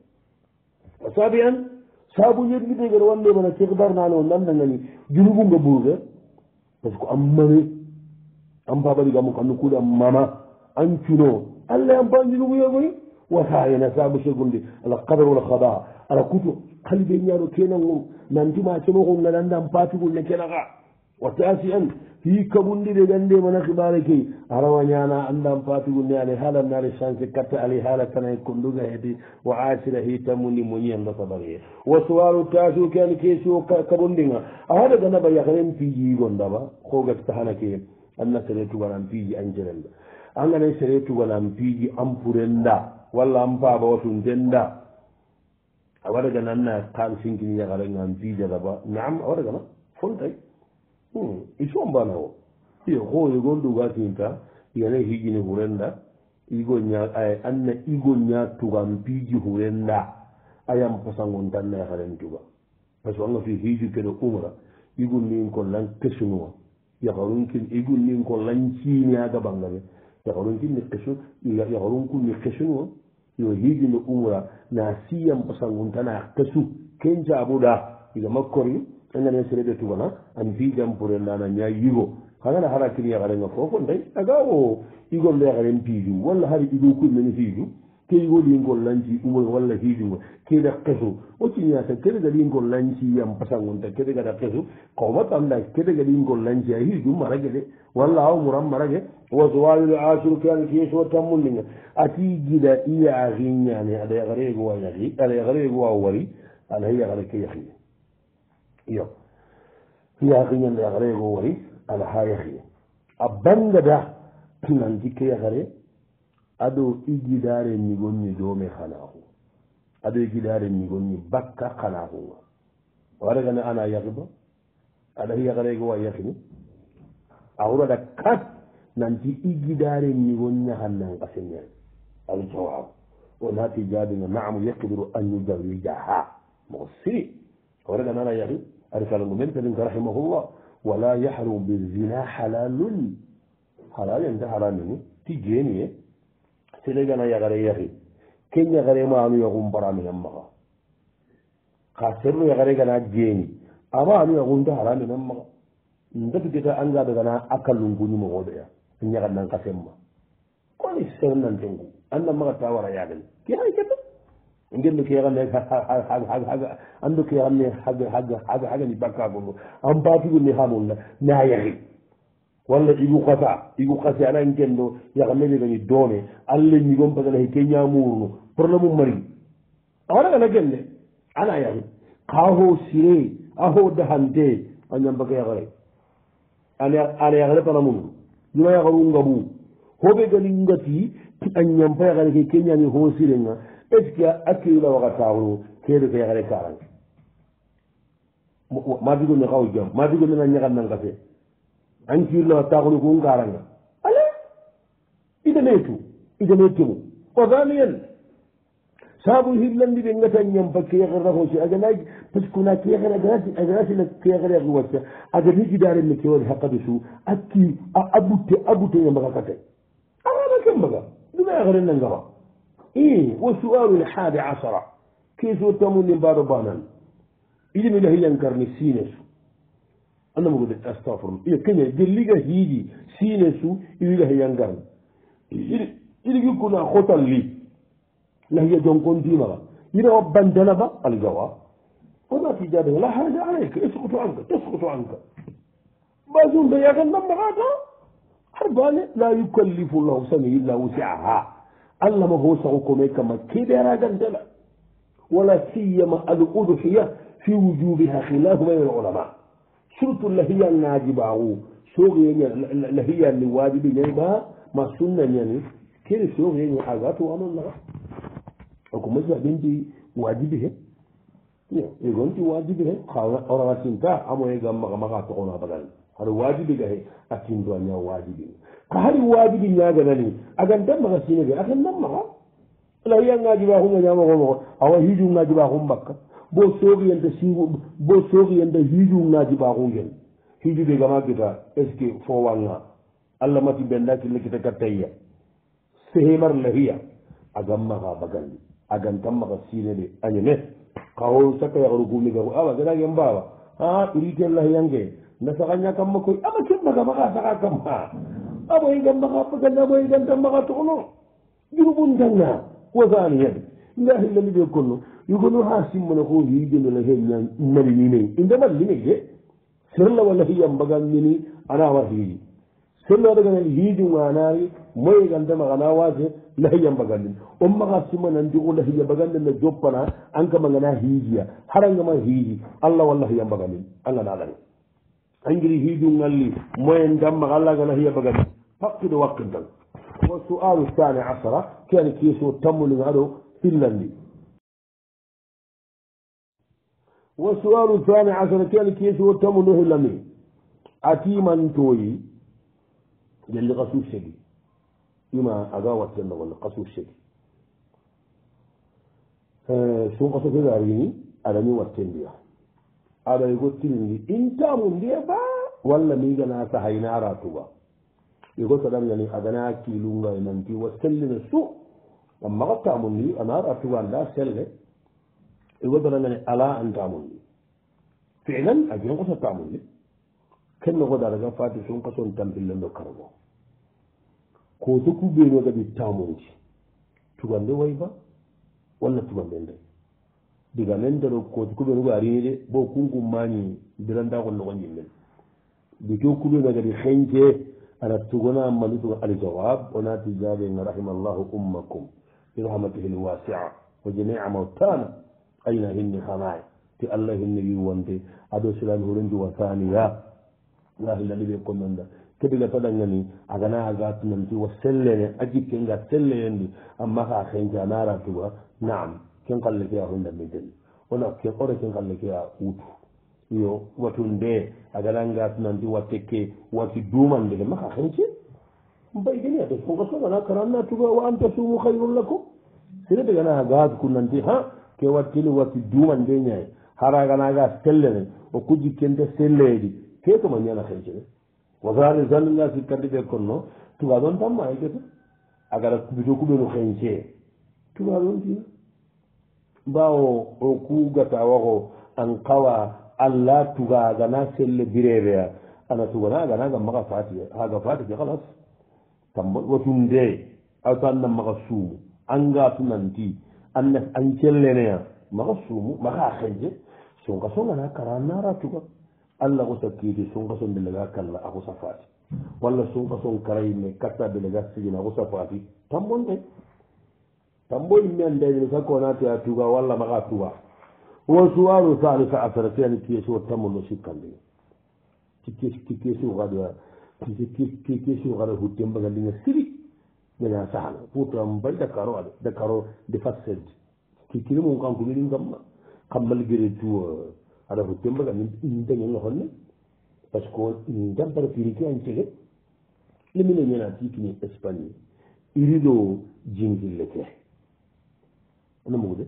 sabi an sabu yeddi de gar wande bana tekdar nano nanda ngani junubu nga buuge parce que am mane am babali gamu kanu kuda mama an cuno alla am ban junubu yogoy wa sayna sabu segundi ala qadar wal khada ala kutu qalbi ñaro kenan ngum nan dima ci mo ko nanda am patu ko ne kenaga wa tasi an hi kabundire gande mana khibare ke arawa nyana andam fatigu nyane hala nare chance katta ali hala tanay kunduga hedi wa asira hi tamuni munyi anda tabari wa suwalu tasu kan kesu kabundinga ahada gana ba yakhren piji gonda ba ko ga tahana ke anna sere tugaran piji anjerenda anga ne sere tugaran piji ampurenda walla ampa ba watun denda awada gana na kan sinkini ya garan am piji da ba na'am awada gana fontai iso mbanawo iyo ko igon duga tinta yana hijini hurenda igo nya ay anna igo nya tugam piji hurenda ayam pasangon tanna ya haren tuga parce que fi hiji kedo umra igo nin ko lan kesunu ya harun kin igo nin ko lan chini aga bangabe ya harun kin kesu ya harun kun ni kesunu yo hiji no umra na siyam pasangon tanna kesu kenja abuda iga makori ngane serede tugana an fi jampure nana nya yigo kana hara kini ya garenga fofo ndai agawo igo le garen piju walla hari igo ku men hiju ke igo lingo lanji umul walla hiju ke da kesu o tinya ta ke da lingo lanji yam pasangun ta ke da da kesu ko mata anda ke da lingo lanji ya hiju maragede walla aw muram marage wa zawalul ashur kan ki so tamunninga ati gida iya ginya ne ada garego wa yari ada garego wa wari ala hiya gareke yakhi iyo ya ginyan ya gare go wari ala haya khiya abanga da tunan dike ya gare ado igidare ni gonni do me khanahu ado igidare ni gonni bakka khanahu wara gana ana yagiba ala ya gare go ya khini awra da kat nanti igidare ni gonni hannan kasenya al jawab wa nati jadina na'am yaqdiru an yujawijaha musi wara gana ana yagiba أرسل الممثل رحمه الله ولا يحرم بالزنا حلال حلال عند حرامه تجيني سلجنا يا غري يا غري كن يا غري ما أنو يقوم برامي أمها خاسر يا غري كنا جيني أما أنو يقوم ده حرامي أمها ندب كده أنجا بكنا أكل لونغوني مغوديا إني قد ننقسم كل السنة نتنقو أنا ما قتاورا يا غري كي هاي كده ngel ke yagane haga haga haga ando ke yagane haga haga haga haga ni bakka gono am baati ni hamulla na yahi walla igu khata igu khasi ana ngendo yagane le ni dome alle ni gom bagala he kenya murno problème mari awara gana gelle ana yahi kaho sire aho dahante anyam bagay yagare ana ana yagare panamu ni ma yagaru ngabu hobe gali ngati anyam pa yagare ke kenya ni ho sire nga est-ce que akila wakatawu kede ke yagare karang ma digo ne xaw jam ma digo ne na ñagal nang kafe an ci lo taxulu ko ngaranga ala ida netu ida netu ko daniel sabu hillandi be ngata ñam ba ke yagare ko ci aga nay parce que na ke yagare grati agrati na ke yagare ko wacce aga ni ci dare ne ke woni haqqadu su akki abute abute ñam ba kate ala ke mbaga duma yagare nanga ba إيه وسؤال الحادي عشرة كيف تمون بعض بانا إذا من هي ينكرني سينس أنا ما قلت أستغفر إيه كنا جلّيجا هيجي سينسو إذا هي ينكرني إذا يكون خطر لي لا هي جون كونتيما إذا بندنا با الجواب وما في جابه لا حاجة عليك اسقط عنك تسقط عنك بازون بياك النمى هذا حرباني لا يكلف الله سنة إلا وسعها الله ما هو سوكم كما كبر جندلا ولا سيما الأضحية في وجوبها خلاف بين العلماء شرط اللي هي الناجبة سوغ اللي هي اللي واجب يجبها ما سنة يعني كيف سوغ يعني حاجات وأنا الله أكو مجمع بنتي واجبه يقول أنت واجبه خلاص أنا سنتا أما يجمع ما ما قاتونا بدل هذا واجبه أكيد دنيا واجبه kahari wajibi ñaaga nani agan dammaga sinege akan nammaga la hiya ngaajibaxunga ñamagomoxo awa hiiju ngaajibaxum mbakka bo soogiyenta singu bo soogiyenta hiiju ngaajibaxungen hiiju de gama gita est ce que fo wanga allah mati benda kille kita kattayya sehemar la hiya agan maxa bagandi agan tammaxa sinede añeme xawo sakka yaxaru kumigaru awa ganage mbawa a iritel la hiyange na saxa ñakamma koy ama kemmaga maxa saxa kamma abo igam maka paganda abo igam tam maka tono jurubun tanga wazani yadi ilahi lalli be konno yugono ha simmana ko hiidino la henya mari ni ne inda mal ni ne serla walla hiyam bagandini ana wa hiji serla daga hiji nganayi moy ganda magana waje la hiyam bagandini o maga sima nan di wala hiyam bagandini na joppana an ka magana hijiya haranga ma hiji Allah walla hiyam bagandini anga dalan angiri hiji ngalli moy ngam magalla gana hiyam bagandini fakki do wakkan wa su'alu thani ashara kan kisu tamul ngado fillandi وسؤال الثاني عشر كان كيس وتمنه لمي أتيمن توي اللي قصو الشدي إما أقاوة لنا ولا قصو الشدي أه شو قصو كذا عريني على مي والتنبيه على يقول تلني إنت من ديفا ولا ميجنا سهينا راتوا يقول كلام يعني أدنى كيلونغا ينتي وسلنا السوق أما قطع مني أنا راتوا لا سلة يقول لنا ألا أن تعمل فعلا أجل قصة تعمل كن نقول على فاتي شون قصة تنبيل لنا كربو كوتكو بينو قد تعمل تغني ويبا ولا تغني diga men daro ko ko be ngari de bo kungu mani diranda ko no ngi men di ko ku be ngari khenje ala tugona amali to al jawab ona tijabe rahimallahu ummakum bi rahmatihi al wasi'a wa jami'a mawtana ayna hinni khamai ti allah hinni yuwande ado silan hurunju wasaniya la ilaha illa ko nanda kebiga tadangani agana aga tunanti wasellene ajikke nga sellendi amma ka khenje anara tuwa na'am ken kalle ke ahunda meden ona ke ore ken kalle ke utu yo watunde agalanga tunanti wateke wati dumande maka khenje mbay gene to ko ko na karanna tuga wa anta sumu khairul lakum sire be gana gaad kunanti ha ke watili wati dumande nyay haraga naga sellene o kuji kende selledi ke to manyana khenje wa zali zalna fi kadibe konno tuga don tamma ay keto agara kubido kubido khenje tuga don ti bawo o ku gata wago an kawa alla tuga gana selle birebe ana tuga na gana ga maka fati haga fati ke khalas tambo watunde atan na maka sumu anga tunanti anna an kellene maka sumu maka khenje sunga songa na karana ra tuga alla ko sakiti sunga son bilaga kala ako safati walla sunga son karayne katta bilaga sigina ko safati tambonde tambo immen de ko ko na ta tuga walla maka tuga wa su'alu thalitha asara tani kiyeso tamuno sikande tikki tikki su gada tikki tikki su gada hutemba galinga siri dana sahana putam bal da karo da karo de fased tikki mo kan ko min gamma kambal gere tu ada hutemba galinga indenge no honne parce que ndambar piriki antege limine nyana tikki ni espagne irido jingille ke أنا موجود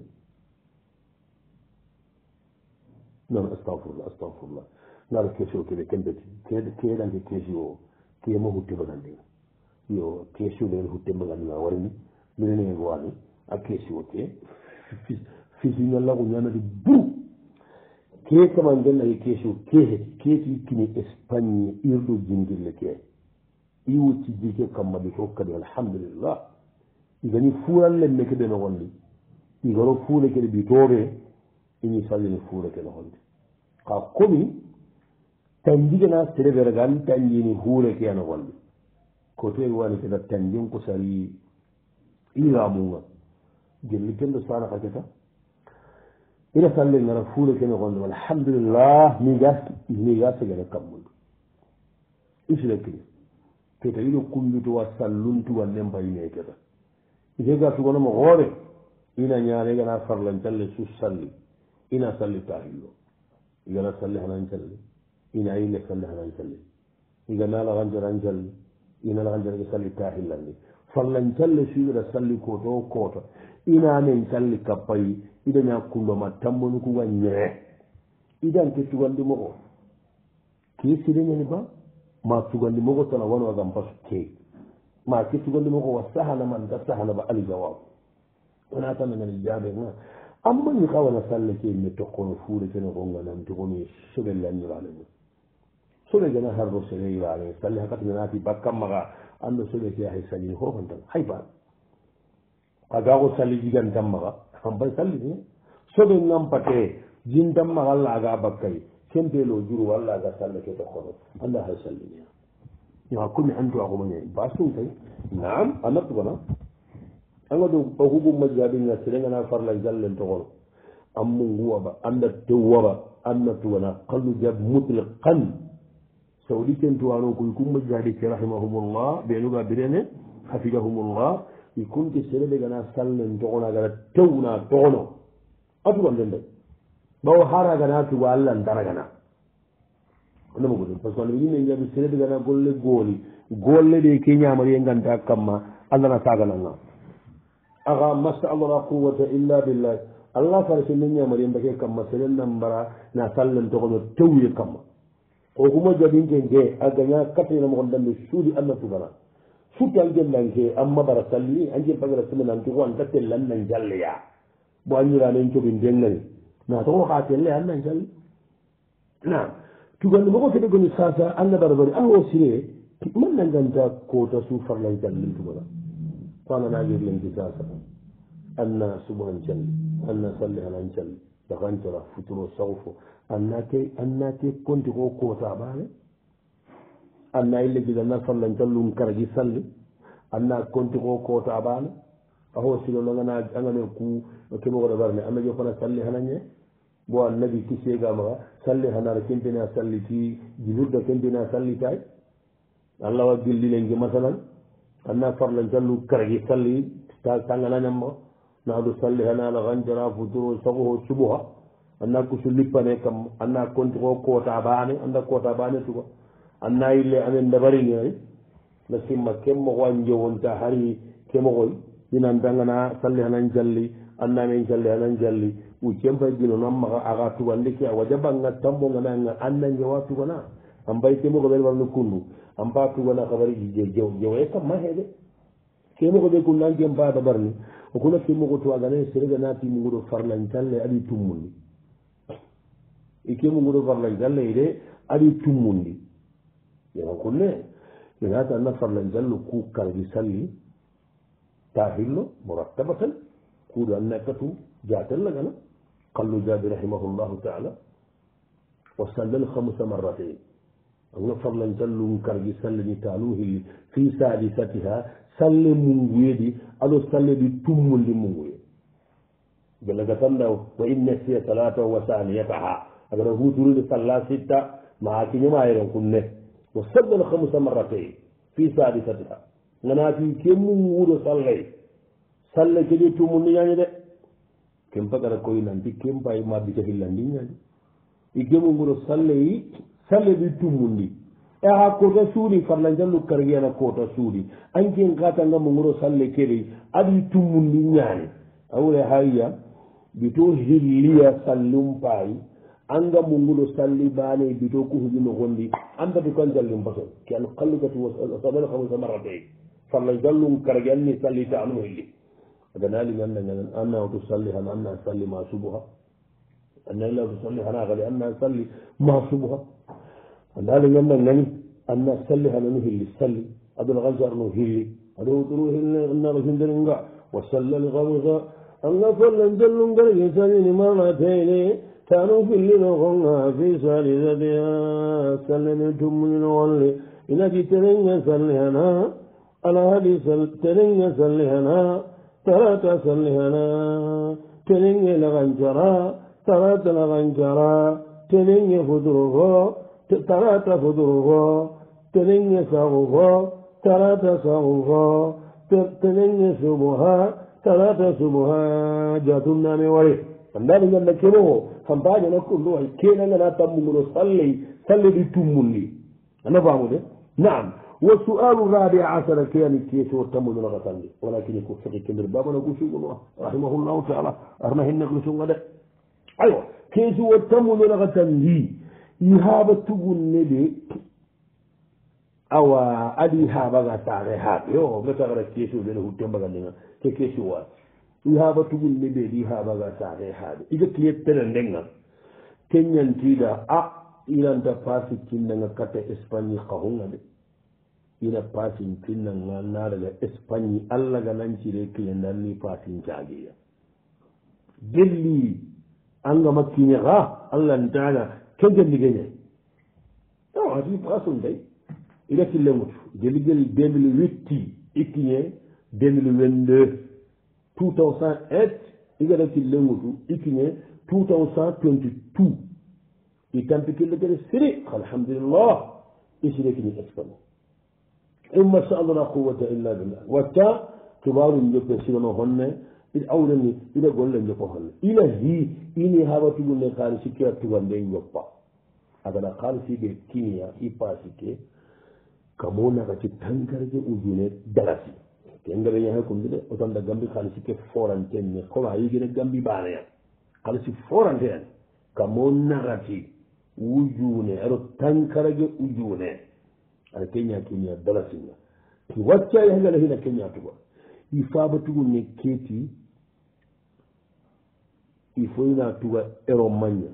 نعم أستغفر الله أستغفر الله نعرف كيشو كذا كم بتي كذا كذا عندي كيشو كي ما هو تبغى عندي يو كيشو لين هو تبغى عندي وارني لين يغواني أكيشو كي في في سينا الله ونيانا دي بو كي كمان جل أي كيشو كي كي في كني إسبانيا يردو جنجل لكي يو تيجي كم ما بيشوف كذا الحمد لله إذا نفورا لما كده نقولي igoro fuule kede bitoɓe ini sallini fuule kede honde ka komi tanjigana sereɓere gan tanjini huule ke ana wonde ko to e wani keda tanjin ko sari iramunga jelli kendo sana kaketa ina salle ngara fuule kene honde alhamdulillah mi gas mi gas gene kammudo isile kini keta ino kumbuto wa salluntu wa nembayine keda ide ga tugono mo hoore ina ñaane gana farlan calle su salli ina salli tahillo igana salli hanan calli ina yille salli hanan calli igana la ganjaran calli ina la ganjaran salli tahillandi farlan calle su igana salli koto koto ina men calli kappayi ida ña kundo ma tammonu kuga ñee idan ke tugandi mogo ke sire ñani ba ma tugandi mogo tana wano agam pas ke ma ke tugandi mogo wa sahana man da sahana ba ali jawab wona tan ngani jaabe nga amma ni xawana salle ke me tokkono fuure kene gonga nan to komi sobe lanni wala ni sobe gana harro sele wala salle hakat nati bakkam maga ando sobe ke hay sali ho hon tan hay ba aga ko salle jigan tam maga am bay salle ni sobe ngam pate jin tam maga la aga bakkay sempelo juru walla ga salle ke to kono anda hay sallini ya kumi antu ako manya ba sun kai na'am anatu bana anga do ko hubu majjabi na serenga na farla jallen to kono ammu nguwa ba anda tewa ba annatu wana qallu jab mutlaqan sawdi ken to anu ko kum majjabi ke rahimahumullah be luga birene hafidahumullah ikunti serebe gana sallen to kono gara tewna to kono atu gonde bawo hara gana tu walla ndara gana ono mo parce que ni ne nyabi sere de gana golle goli golle de ke nyaamari nganta kamma allah na saga nan aga masha allah quwwata illa billah allah fara se ne nyaamari mbake kamma sere nambara na sallan to ko tewye kamma ko kuma jabin ke nge aganya katina mo ndande sudi allah tu bana futa ngen ke amma bara salli anje bagara sunan to ko an tatel lan nan jalle ya bo anyira len to bin dengani na to ko telle an nan jalle na tugal mo ko tede goni sasa alla barbari awo sire man nan ganta ko ta su farlan jalle to bala kana na yir len sasa anna subhan jalle anna salli halan jalle da gantara futuro sawfo anna ke anna ke konti ko ko ta bale anna ille gida na farlan jallum karagi salli anna konti ko ko ta bale aho silo no ngana angane ku ke mo ko barne anna jo fana salli hananye bo annabi kisse ga ma salli hanara kentena salli ti jilurda kentena salli tay allah wa dilli len masalan anna farlan jallu karagi salli ta tangana nyammo na do salli hanala ganjara futuro sago subuha anna ku sulipane kam anna konti ko ko ta bane anda ko ta bane tuko anna ille amen dabari ni la simma kemmo wanje wonta hari kemo koy dinan dangana salli hanan jalli anna men jalli hanan jalli u kempa gino namma aga tuwande ki wajaba nga tambo nga nga anna nyawa tuwana ambay kemo ko belwal kundu amba tuwana kabari je jew jew e kam ma hede kemo ko be kun nan gem ba barni o kuna kemo ko to aga ne serega nati mu ngoro farlan talle adi tumundi e kemo ngoro farlan talle ide adi tumundi ya kunne ina ta na farlan jallu ku kalgi salli tahillo murattabatan ku do annakatu jaatal la gana qallu jabi rahimahullahu ta'ala wa sallal khamsa marratayn nga farlan jallu kargi sallini taluhi fi sadisatiha salle mungwedi ado salle di tumundi mungwe bela gatanda wa inna siya salata wa saniyataha agara huturu de salla sitta ma kinyo ma yero kunne wa sallal khamsa marratayn fi sadisatiha ngana fi kemu wuro sallay salle ke di tumundi yani de kempa gara koy nanti kempa e mabbi ta hillandi nyani igemu nguro salle yi salle di tumundi e ha ko ta suudi farla jallu kargena ko ta suudi anke ngata ngam nguro salle kebe adi tumundi nyani awre hayya bito hilliya sallum pai anga mungulo salli bane bito ko hujino gondi anda bi kon jallum baso ki al qalbatu wa sabala khamsa marratay farla jallu kargeni salli ta anu hilli ganali ganna ganna anna tusalli hal anna salli ma subha anna la tusalli hana gali anna salli ma subha ganali ganna ngani anna salli hal nuhilli salli adul ghazar nuhilli adu turuhilli anna rajindinga wa sallal ghamza anna sallan jallun gari salli marratayn kanu filli ghonna fi salidatiha sallani tummin walli ina kitenga salli hana ala hadi sal tenga salli hana ثلاثة سلهنا تنين لغنجرا ثلاثة لغنجرا تنين فدره ثلاثة فدره تنين ساغه ثلاثة ساغه تنين سبها ثلاثة سبها جاتنا موري فندالي جنة كنوه فنباجة نقول له كينا لا تمو صلي صلي بتمني أنا فاهمه ده نعم والسؤال الرابع عشر كان كيس وتم من غتان ولكن يكون فقه كبير بابا نقول شو رحمه الله تعالى أرناه النقل شو غدا أيوة كيس وتم من غتان لي يهاب تقول ندي أو أدي هابا غتان هاب يو بتغرى كيس وده هو تم بغنينا كيس هو يهاب تقول ندي دي هابا غتان هاب إذا كيس ترندنا كنيان تيدا أ إلى أن تفاسي كنا كتا إسباني قهونا دي ina pasin tinnan na daga Espanya Allah ga nan cire kiyan nan ni pasin jagiya dilli an ga makki ne ha Allah ta'ala kenken ligéñay non ati pasun day ila killemut jeligel deux mille huit ikkiñe deux mille vingt-deux two thousand eight igata killengutu ikkiñe two thousand twenty-two i tampi killegere siri alhamdulillah isire kiñi espagne imma sha allah la quwwata illa billah watta kibaru njoppe sigono honne iɗa awreni ila golle joppo honne ila hi ini hawa tugunne haalisi kira tugande joppa agana haalisiɓe kiniya i pasike kamo nagati tankarje ujune dalasi kengare ñahe kundi de otanda gambi haalisi ke forantenne kono a yigine gambi baneya haalisi forante en kamo nagati ujune aɗo tankarje ujune aɗa keña keña dalasinga ti wacca yahgala hina keña tuga i faaba tugunne keeti il faut ina tuga ero magna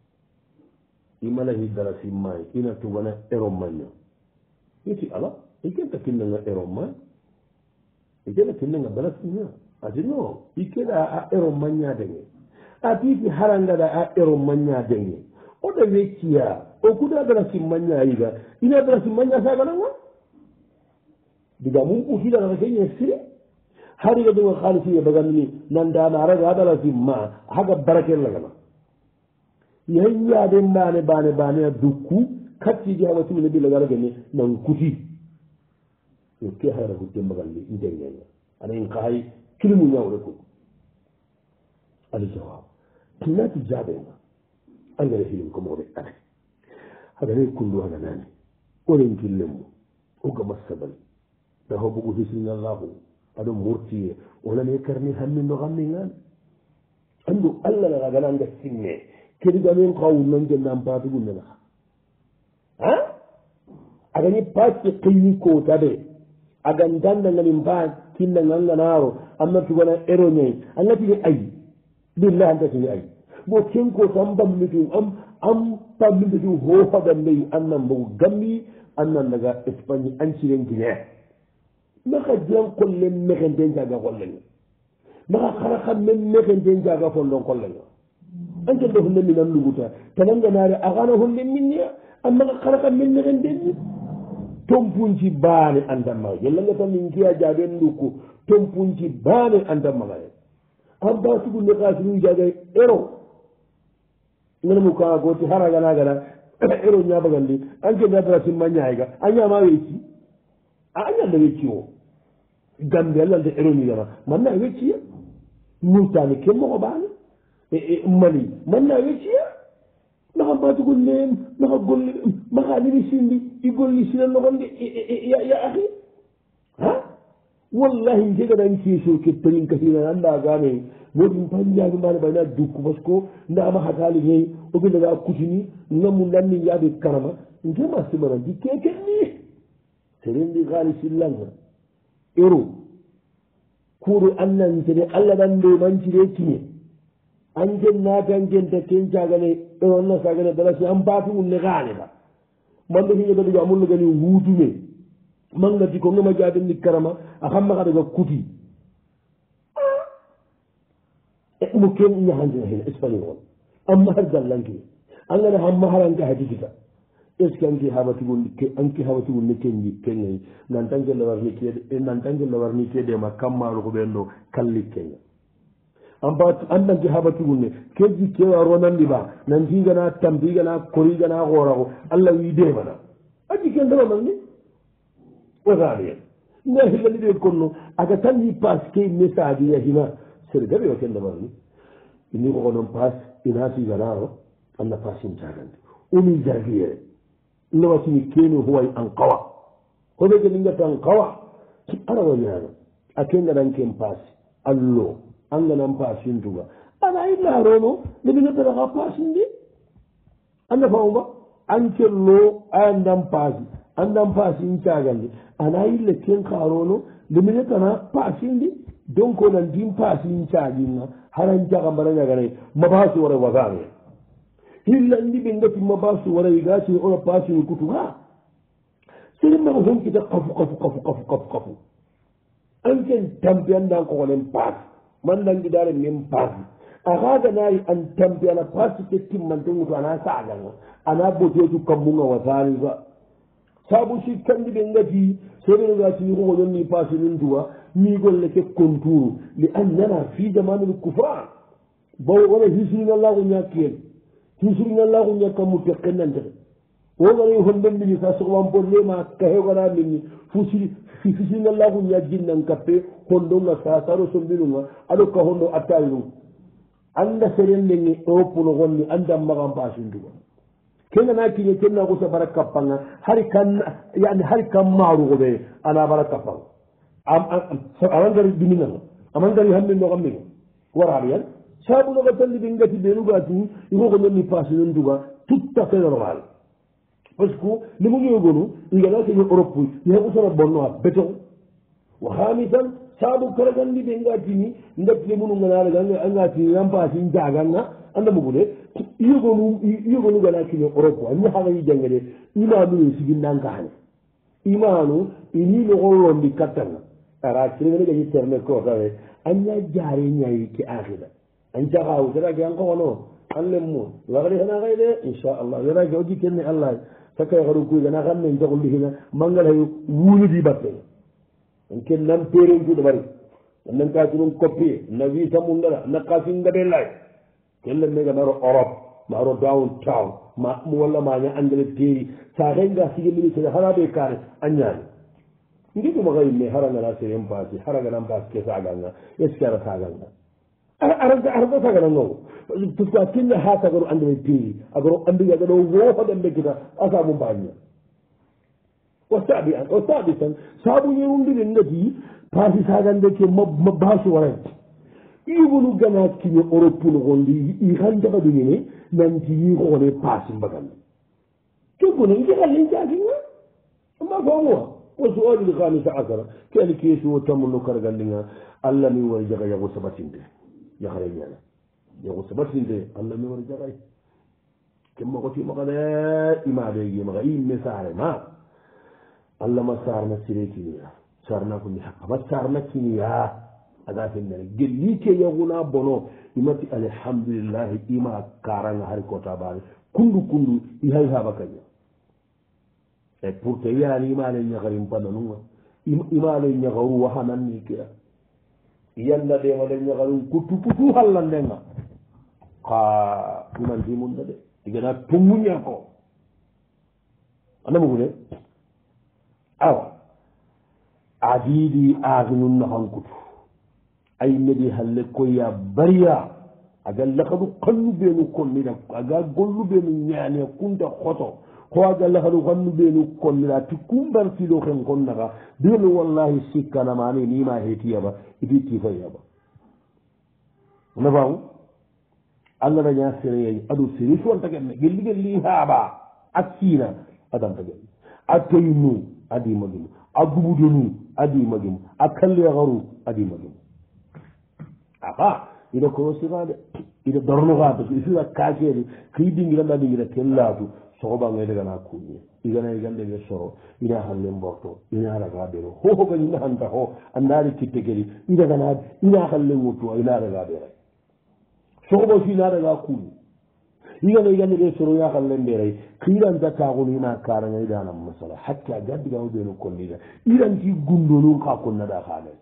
imala hi dalasi may ina tugana ero magna iti ala ikenta kinnanga ero may ikena kinnanga dalasiña ati no ikeda a ero magna denge atiti harangada a ero magna denge oɗa wecciya o kuda dalasi magna yiga ina dalasi magna sagananga diga mum ɓutiɗanaka keñe sire hariga ɗuma haalisiye bagandini nandana araga adalasi ma haga barakel lagana yayyade bane bane bane a dukku kattiji hawa tumine ɓillagaragene nan kuti yo ke hayra hutte mbagalli ndengenga ana in kahay kilimu ñawɗe ko ali jawab tinati jaɓenga angara hilim ko moɓe ane hagane kundu haga nani onen killemmu ogama sabal daho bogu hisinallahu aɗo murtiye onane karni hamminno hammingan andu allah laga gananga simme kedigamen kawu nange nampatugunnena a agani passe qeyni kotaɓe agan dandangani mba kinnanganganaro amma tugana eroñayi angatini ayi billah antatini ayi bo kenko tan bammitu am am pammindetu hohoɗanneyi annan mbogo gammi annan daga espagne anciren guinée maka jiran kollen mexenten jaga kollenga maka xaraxa men mexenten jaga follon kollenga anke nde hunde minan luguta tananganare axana hunde minniya a maka xaraxa men mexenten ni tompunci baane andamaxa yellanga tan min kiya jaɓen ndukku tompunci baane andamaxaye an ba sugunde xasinu jaga ero ngenamu kaa goti haraganagana ero ñabagandi anke nadara simma ñayga a ñama wecci a ñanda wecci o gambe allande eroniyama manna wecciya murtani ke mogo ɓaane mali manna wecciya maxa mbatugol nen maxa golle maxa nini sindi i golli sina noxonde ya axi a wallahi njeganan keso ke perinkasina andagane modin panjagi mbane ɓayna dukku parce que ndama xatali ñayi o ɓindaga kutini ngamu nanni njaɓe karama ngema simanandi keken ni serendi xaalisi langa ero kuuru annantene allah ɗan nde mancire kiñe anken naate ankenta ken cagane ero anna sagane dalasi an batumum ne gaane ba mande hiñe gaɗuga amullagani huutume mangati ko ngema jaɓenni karama a hamma kaɗaga kuti e mo ken ñahantina hen espagnol amma har gallankine angana hamma haranka ha tikita est ce que anki haɓatugol anki haɓatugol ne kenji kengayi nan tan gella warni kede nan tan gella warni kedema kammaɗo ko ɓen ɗo kalli kenga amba andanki haɓatugol ne keji kewa ronandi ba nan tigana tampigana korigana hoorako allah wi demana aji ken damamanni wasaliyen ne hillani ɓe konno aga tanni pas ke message yahima sere gaɓe o ken damarni ini koko noon pas ina tiganaro anna pasin cagande omi jagiyere lowatini keno huway an qawa hoɓe ke ɗingata an qawa ti arawa ñana a kengaɗan ken paasi allo anganan paasintuga ana illarono leɓingataraxa paasindi anda fawma ankello ayandan paasi andan paasin cagandi ana yille ken xarono leminetana paasindi donc nan din paasin caginga haran caga mbarañaganayi mabaasi wara wasane hillandi ɓe ngati mabasu waray gacini ona pasini kutu ha sere maga honkita kafu kafu kafu kafu kafu kafu anken tampi andan kokonen paas mandangiɗare men paasi agaga nayi an tambi ana pasite timmante ngutu ana saganga ana botetu kammunga wasaniga sabu si kandi ɓe ngati seɗene gatini koko ñonni passé nin tuwa mi golle ke contour li annana fi jamanil kufran baw wona hisringallahu ñakkiyen hisringallahu ñakkammu tekkennantete woganayi honɗenɗini sa sohwan bollema ka hewgana minni fu si hisringallahu ñajjinnan kappe honɗonga sa saro sombinunga aɗo ka honɗo attawi ɗum anda serendenge europe no gonni andan magan pasintuga kengana kiñe kenna ko sa bara kappanga hari kan yani hari kan maarugo ɓe ana bara kappanga amangari ɗuminanga amangari hammin no kammiga waraɓe yan sabunoga talli ɓe ngati ɓenugati iko ko nonni pasinen duga tout à fait normal par ce que limu ñoygonu igana keñe europe ye usana bonnoa beton wa hamisan sabu karagandi ɓe ngatini ngati limunuganaɗaga angatini yampasi jaganga anda mugude iyogonu iyogonu gana kine europe a ñahagayi jange de imanu ye siginnankane imanu ini logollondi kattanga ara kirengene gañi terne kotawe anña jaare ñayi ke akhira an jahawu serage an kowono an lemmu wagadi hana kay de inchallah yerage o jikkenne allah sakkay haru kuy gana xam ne jagolli hina mangal hay wuludi batte en ken nan perentuɗo bari nan katuɗum coppie na visa mundala na kasingaɓe lay kelle mega maro europe maro down town ma walla maña angleterre sa renga sige ministre hana ɓe kare a ñaani ngiɗuma kay mais haragana seren pasi haraganan pas ke saganga est ce que ara saganga aranta aranta saganango parce que a kinna ha tagaro angleterre agaro andiga gaɗo wohoɗen ɓeggita asabu mbaña o saabi an o saabi tan saabu yerundiɗen ngati pasi sagande ke ma basu warat iwonu gana kiñe europe no gondi i han jaɓa ɗumine nanti yikone paasi mbagande keggone jahallen jakinga amma fomowa wo sualil hamisa asara keni keesi wo tammuno karagandinga allah min wara jaga yago sabatinde yahare ñana yago sabatinde allah min wara jagay kemmakotimakane imaɓegimaga imme sare ma allah ma sarna sire kiniya sarna ko mi hakka ma sarna kiniya aga fennene gelli ke yaguna bono imati alhamdulillahi ima karanga hari kota bane kundu kundu i hay haba kaña e pour que yani imale ñagarin pananunga imale ñagaru wahananni kea yanda demale ñagarin kutu kutu hallandenga ka imantimunda de igana tumuña ko andamugude awa adiidi aginun nahan kutu ay medi halle koya bariya aga lakadu kannu benu konnida aga gollu benu ñaane kunta xoto ko aga lakadu kannu benu konnida ti kumbartilo ken konnaga benu wallahi sikkanamane nima hetiyaba idi tifayaba nafamu allah daña sereyeyi aɗo seri sontagenne gelli gelli haaba a siina adantagenni a toynu adimagimu a gubudenu adimagimu a kalleharu adimagimu aka ida korosirade ida darnoga parce que isira kakede kii dingiranɗa dingira kellatu sohoɓangay dagana kuñe igana igandege soro ina halle mborto ina raga ɓero hoho gañi nahanta ho andari kitte kedi idagana ina halle wottuwa ina raga ɓeray sohoɓo si ina raga kuñe igana igandege soro ina halle mberay kiiranta taxunu ina karanga idanam masala hatta gaddigamo ɓeno konnida iranti gundonun ka konnaɗa xaalay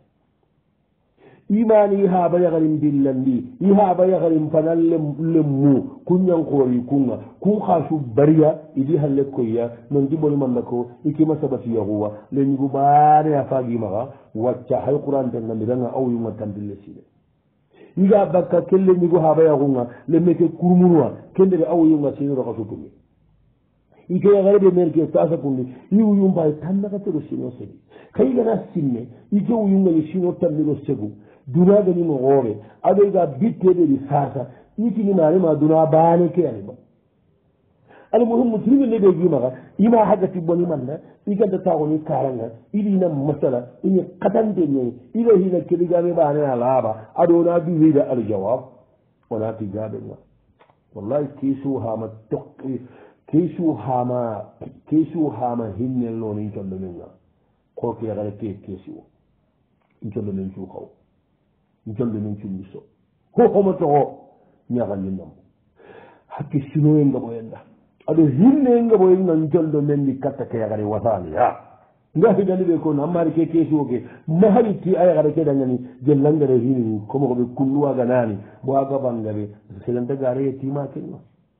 imani ihaba yagarin billandi ihaba yagarin fanan lemmu kunyankori kunga kun khasu bariya idi halle koya non diboni manna ko ikima sabati yahuwa le nyugo bare afagi maga wacca hay qur'an tan ngami danga aw yuma tambille sile iga bakka kelle nyugo haba yagunga le meke kurmunwa kende be aw yuma sino ro kasutumi ike yagarbe merke tasa kundi yu yumba tanaka to sino sedi kayga na sinne ike yumga ni sino tambilo segu duna gani mo goore aɗo ga bitteɗe ɗi sasa itininaarema duna baane ke anima almuhimmu tiriɓe leɓe gimaka ima haggati boni manda iganta tagoni karanga iɗina masala ini katante ñayi ila hina keligame ɓane a laaɓa aɗona duweyda aljawab wona tigaɓenga wallahi kesu hama tokki kesu hama kesu hama hinnelnono in collo men ga koke yagara ke kesuo in collo men cuukaw jolde men cummi so ho homo toxo ñaxandinam hakke sinoye ngaɓoyenga aɗo hinne ngaɓoyenga jolɗo men ni katta ke yakari wasani ha nga higani ɓe kono ammari ke kesuo ke mahari ti a yakara ke dangani jellangare hini comme koɓe kulluwaga nani bo a gaɓangaɓe seganta gareye tima kenno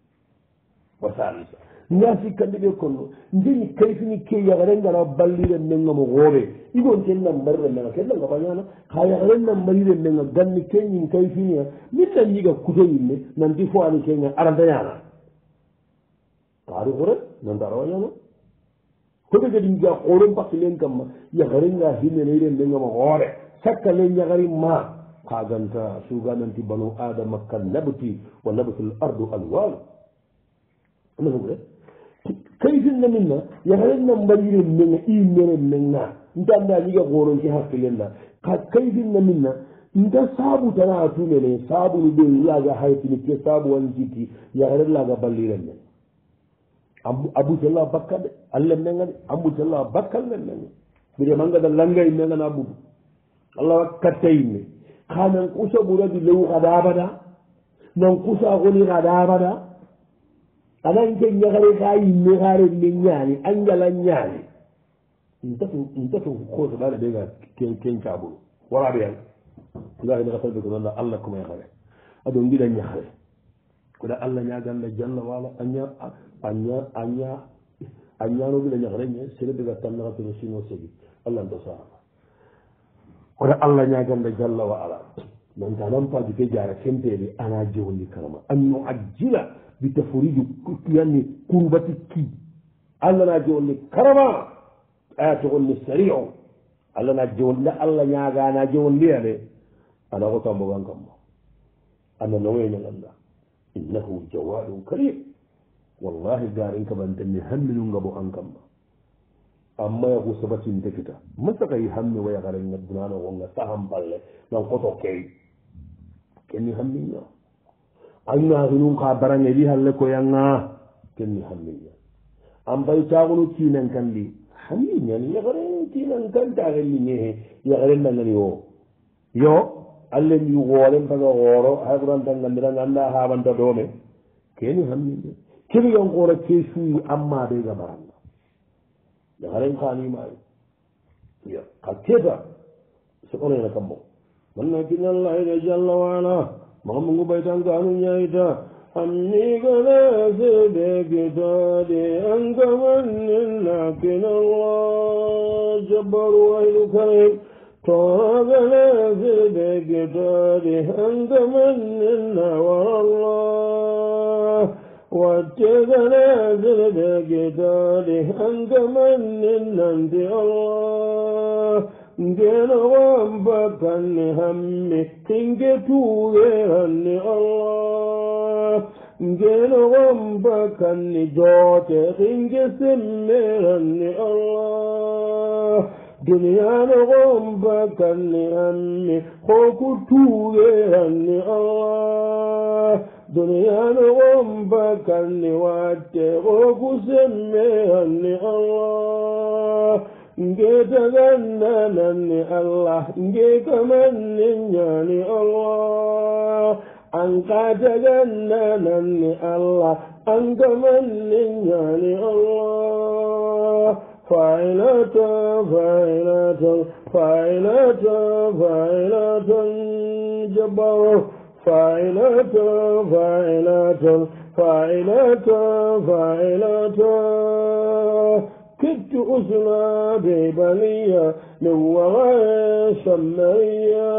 wasani sa nga sikkandi ɓe konno jeni kayfini ke yakare ngara ballire mengamo gooɓe igon ken nan mbarire menga kenna nga bañana ha yakare nan mbarire menga ganni keñin kayfinia min nan ñiga kuto yimme nanti fo ani kenga arantañana kaari xure nanta arawañana koɓe gadi nga xoron pakilen kamma yakare nga hinnene ire mengama xoore sakkale ñakari ma ka ganta sugananti banu adama ka nabti wa nabtul ardu alwalu anafogre kayfinna minna yakarenna mbarire menga i mere menga ntanda ñiga xoronke hakkilenda ka kayfinna minna nta saabu tana a tumene saabunu ɓe laga haytini ke saabu wan jiti yakare laga ballire men abutella bakka de alle menga de ambutella bakkalle menga mbiɗe mangada langay menga na butu allah wa kattayimme ka nan kusa ɓuradi lew kada abada nan kusa goni kada abada anan ke ñagare ka yimme xaare me ñaani a njala ñaani ntatu ntatu koose ɗaɗa ɓega ken ken caɓuru waraɓe yan ngaxine xa salɓe ko noon allah kumay xare aɗo mbiɗa ñaxare koɗa allah ñaganda jalla wala aña aña aña a ñano mbiɗa ñaxare ñe sere ɓega tannaxa tono sino segi allah nto saama koɗa allah ñaganda jalla wa ala nanta nan paju ke jara kempeɓe ana jewndi karama anno a jila bitafuriju yani kurbati ki allah na jewndi karama aya togonni sariu allah na jewndi allah ñagana jewndiyade ana ko tambogan kamma ana naweñaganda innahu jawadun karim wallahi garin kabantenni hamminu ngabo an kamma amma yaku sabatinte kita masakayi hammi wayakarenga dunano gonga sahan balle nan koto key kenni hammiña anna hinun ka barange di halle ko yanga kenni hammiña an bay taagunu kinan kandi hammiñani yakare kinan kantaxelli ñehe yakare nangani o yo alle mi goolen paga gooro hayɓurantangandiranga anda haɓanta doome keni hammiña keni yankora ke suyi amma ɓe ga baranga yakaren kanimayi yo ka keta soɓonoyena kammo manna kinallayde jalla wala mahamungu baytankanu ñayta amni gana sede kitade ankamanninna kinallah jabbaru waylu karim togana sede kitade ankamanninna warallah wattegana sede kitade ankamanninnanti allah ngeno wamba kanni hammi tinge tuwe hanni allah ngeno wamba kanni joote tinge semme hanni allah duniyano wamba kanni hammi hoku tuwe hanni allah duniyano wamba kanni watte hoku semme hanni allah nge taganna nanni allah nge kamanni ñani allah an ka taganna nanni allah an kamanni ñani allah failatan failatan failatan failatan jabbaro failatan failatan failatan failatan كدت أسنى ببنية من وراء شمرية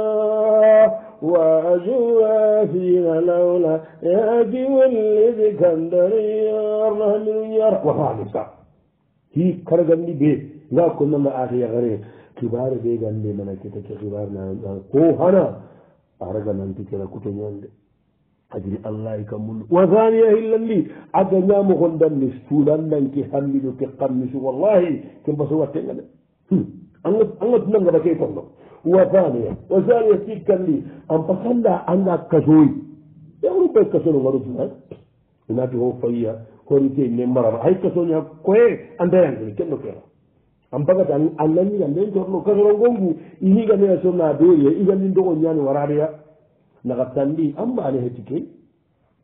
وأجوى فيها لولا يأتي والإسكندرية رهنية وخالصة هي كرغني بي لا كنا ما آخي غري كبار بي غني منا كتك كبارنا هو هنا أرغنا أنت كنا كتنيان ajiri allah ka mun wa thaniya illandi aga ñaamo kon danni suuɗannanki hammiɗo ke kammisu wallahi ke mbaso wattenga de anga anga tunanga ba key konno wa thaniya wa thaniya sikkandi an pasanda anga kasoyi yawru ɓe kasono ngaɗo tuna inati ho fayya horite ne marama hay kasoña koye andayankini kenno kera an bagata an nanñiga nden torno kasono ngongu iniga nea sonna beeriya igandin dogo ñani waraɓeya naga tandi an mbaane heti key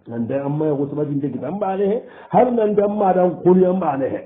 nande amma ya ko sabati ndegi tan mbaane he har nande amma dan kuni am mbaane he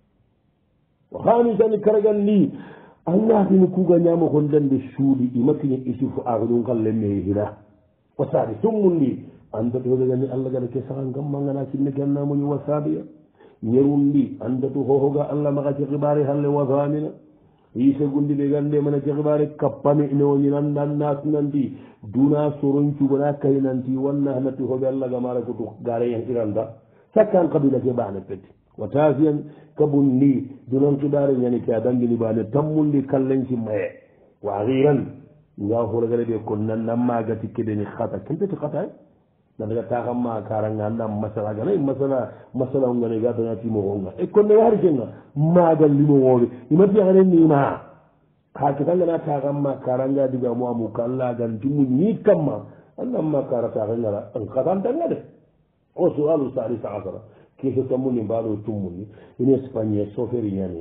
wa khamisani karagal ni Allah tin kuga nyama kon dande suudi imakini isufu agudun kalle me hira wasadi tumundi anda to daga ni Allah gada ke sakan gamma ngana kinne ganna mo ni wasabiya nyerundi anda to hohoga Allah maka ci xibari halle wasamina yise gundi be gande mana ci xibari kappami ine woni nan nan nas nanti duna soron ci gona kay nanti wanna hanati hobe Allah ga mara ko to gare yan iranda sakkan qabila ke bana peti watafiyan kabundi dunan xibari nyani ka dangini bane tammundi kallen ci maye wa ghiran nga hore gale be kon nan namma gati kedeni khata kempeti khata na daga ta kamma karanga ndam masala gana masala masala ngane ga dana ti mo ngonga e kon ne har jenga magal limo wobe imati gane ni ma ka ta kanga na ta kamma karanga diga mo amu kala gan timu ni kamma annam ma karata gana an khatan tanga de o sualu salisa asara ke to tamuni mbalo tumuni in Espagne soferi yani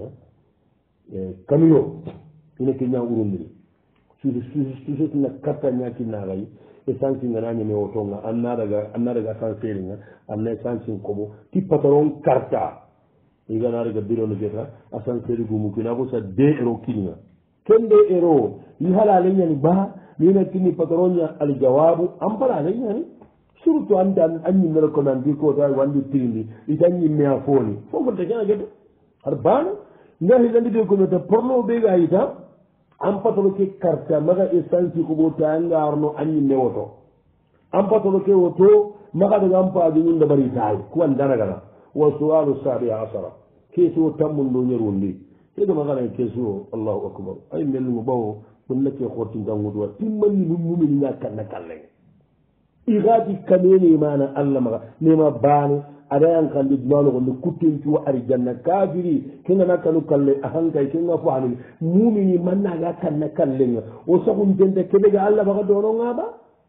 e kamio ina kenya urundi su su su su na kata nyaki na gai esansi ngananya me otonga anna daga anna daga sanseringa anna esansi kobo ti patron karta igana daga biro no jeta asanseri gumu kina ko sa de euro kinga kende euro yi halale nyani ba ni na kini patron ya al jawabu ampala le nyani surtout andan anni mel ko nan di ko da wandi tindi itanni me afoni fofo de kana gedo har bana ngahi dandi de ko no ta porno be ga ita an patolo ke karta maga esansi ko bota angarno anni newoto an patolo ke woto maga daga an paadi min da bari tay ko an daraga wa su'alu sabi asara keso tammun do nyerundi e do maga keso Allahu akbar ay mel mu bawo kun nake khoti ngangudo wa timmani num mumin nga kan kalle igati kamene mana Allah maga nema bani adayan kan di dmalo ko kutin ci wa arjanna kafiri kinga nakanu kalle ahankay kinga fani mu'mini manna ga kan kalle nga o saxum jende kebe ga Allah baga dono ngaba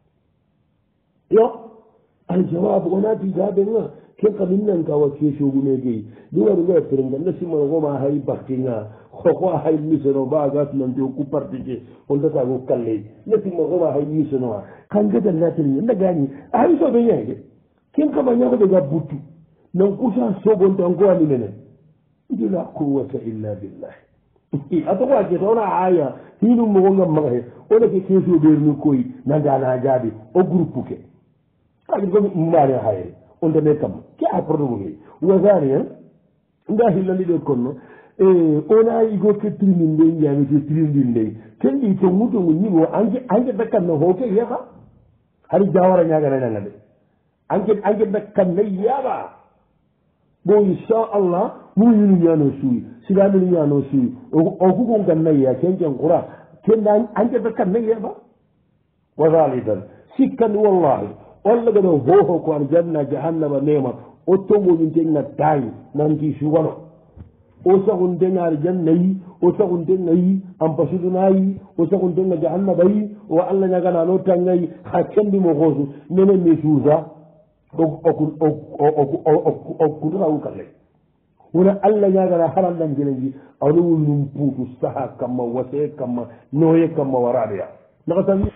yo al jawab onati jabe nga ken ka minnan ka wa ke shogune ge duwa duwa tiringa nasima ko ma hay bakkinga ko ko hay misero baga nan do ku partike on da ko kalle nasima ko ma hay misero kan ga dallatin inda gani ay so be yenge ken ka banya ko daga butu non kusa sogon tan ko ani menen la quwwata illa billah ato ko ke tona aya hinu mo ngam magahe o de ke keso be ni koy na dana jabi o groupe ke kadi ko mare haye on de nekam ke a prodo ngi wa zariya nda hilali de konno e ona igo ke trimi ndey yaami ke trimi ndey ken di to muto ni mo anje anje bakkan no hoke yaka hari jawara nyaga na ngade anje anje bakkan ne yaba bo insha Allah mu yunu nyano suyi sigamu nyano suyi o ku ko ganna ya kenjen qura kenda anje bakkan ne yaba wa zalidan sikkan wallahi walla gado ho ho ko aljanna jahannama nema o to mo min tenna tayi nanti shuwano o sagun dengar jannayi o sagun dennayi am basudunayi o sagun denga jahannama yi o Allah nyaga na no tangayi ha kendi mo gozu nene me suza o o o o o kudura u kalle wona Allah nyaga na halan dan jeleji awlu num putu saha kamma wase kamma noye kamma warabiya nakatan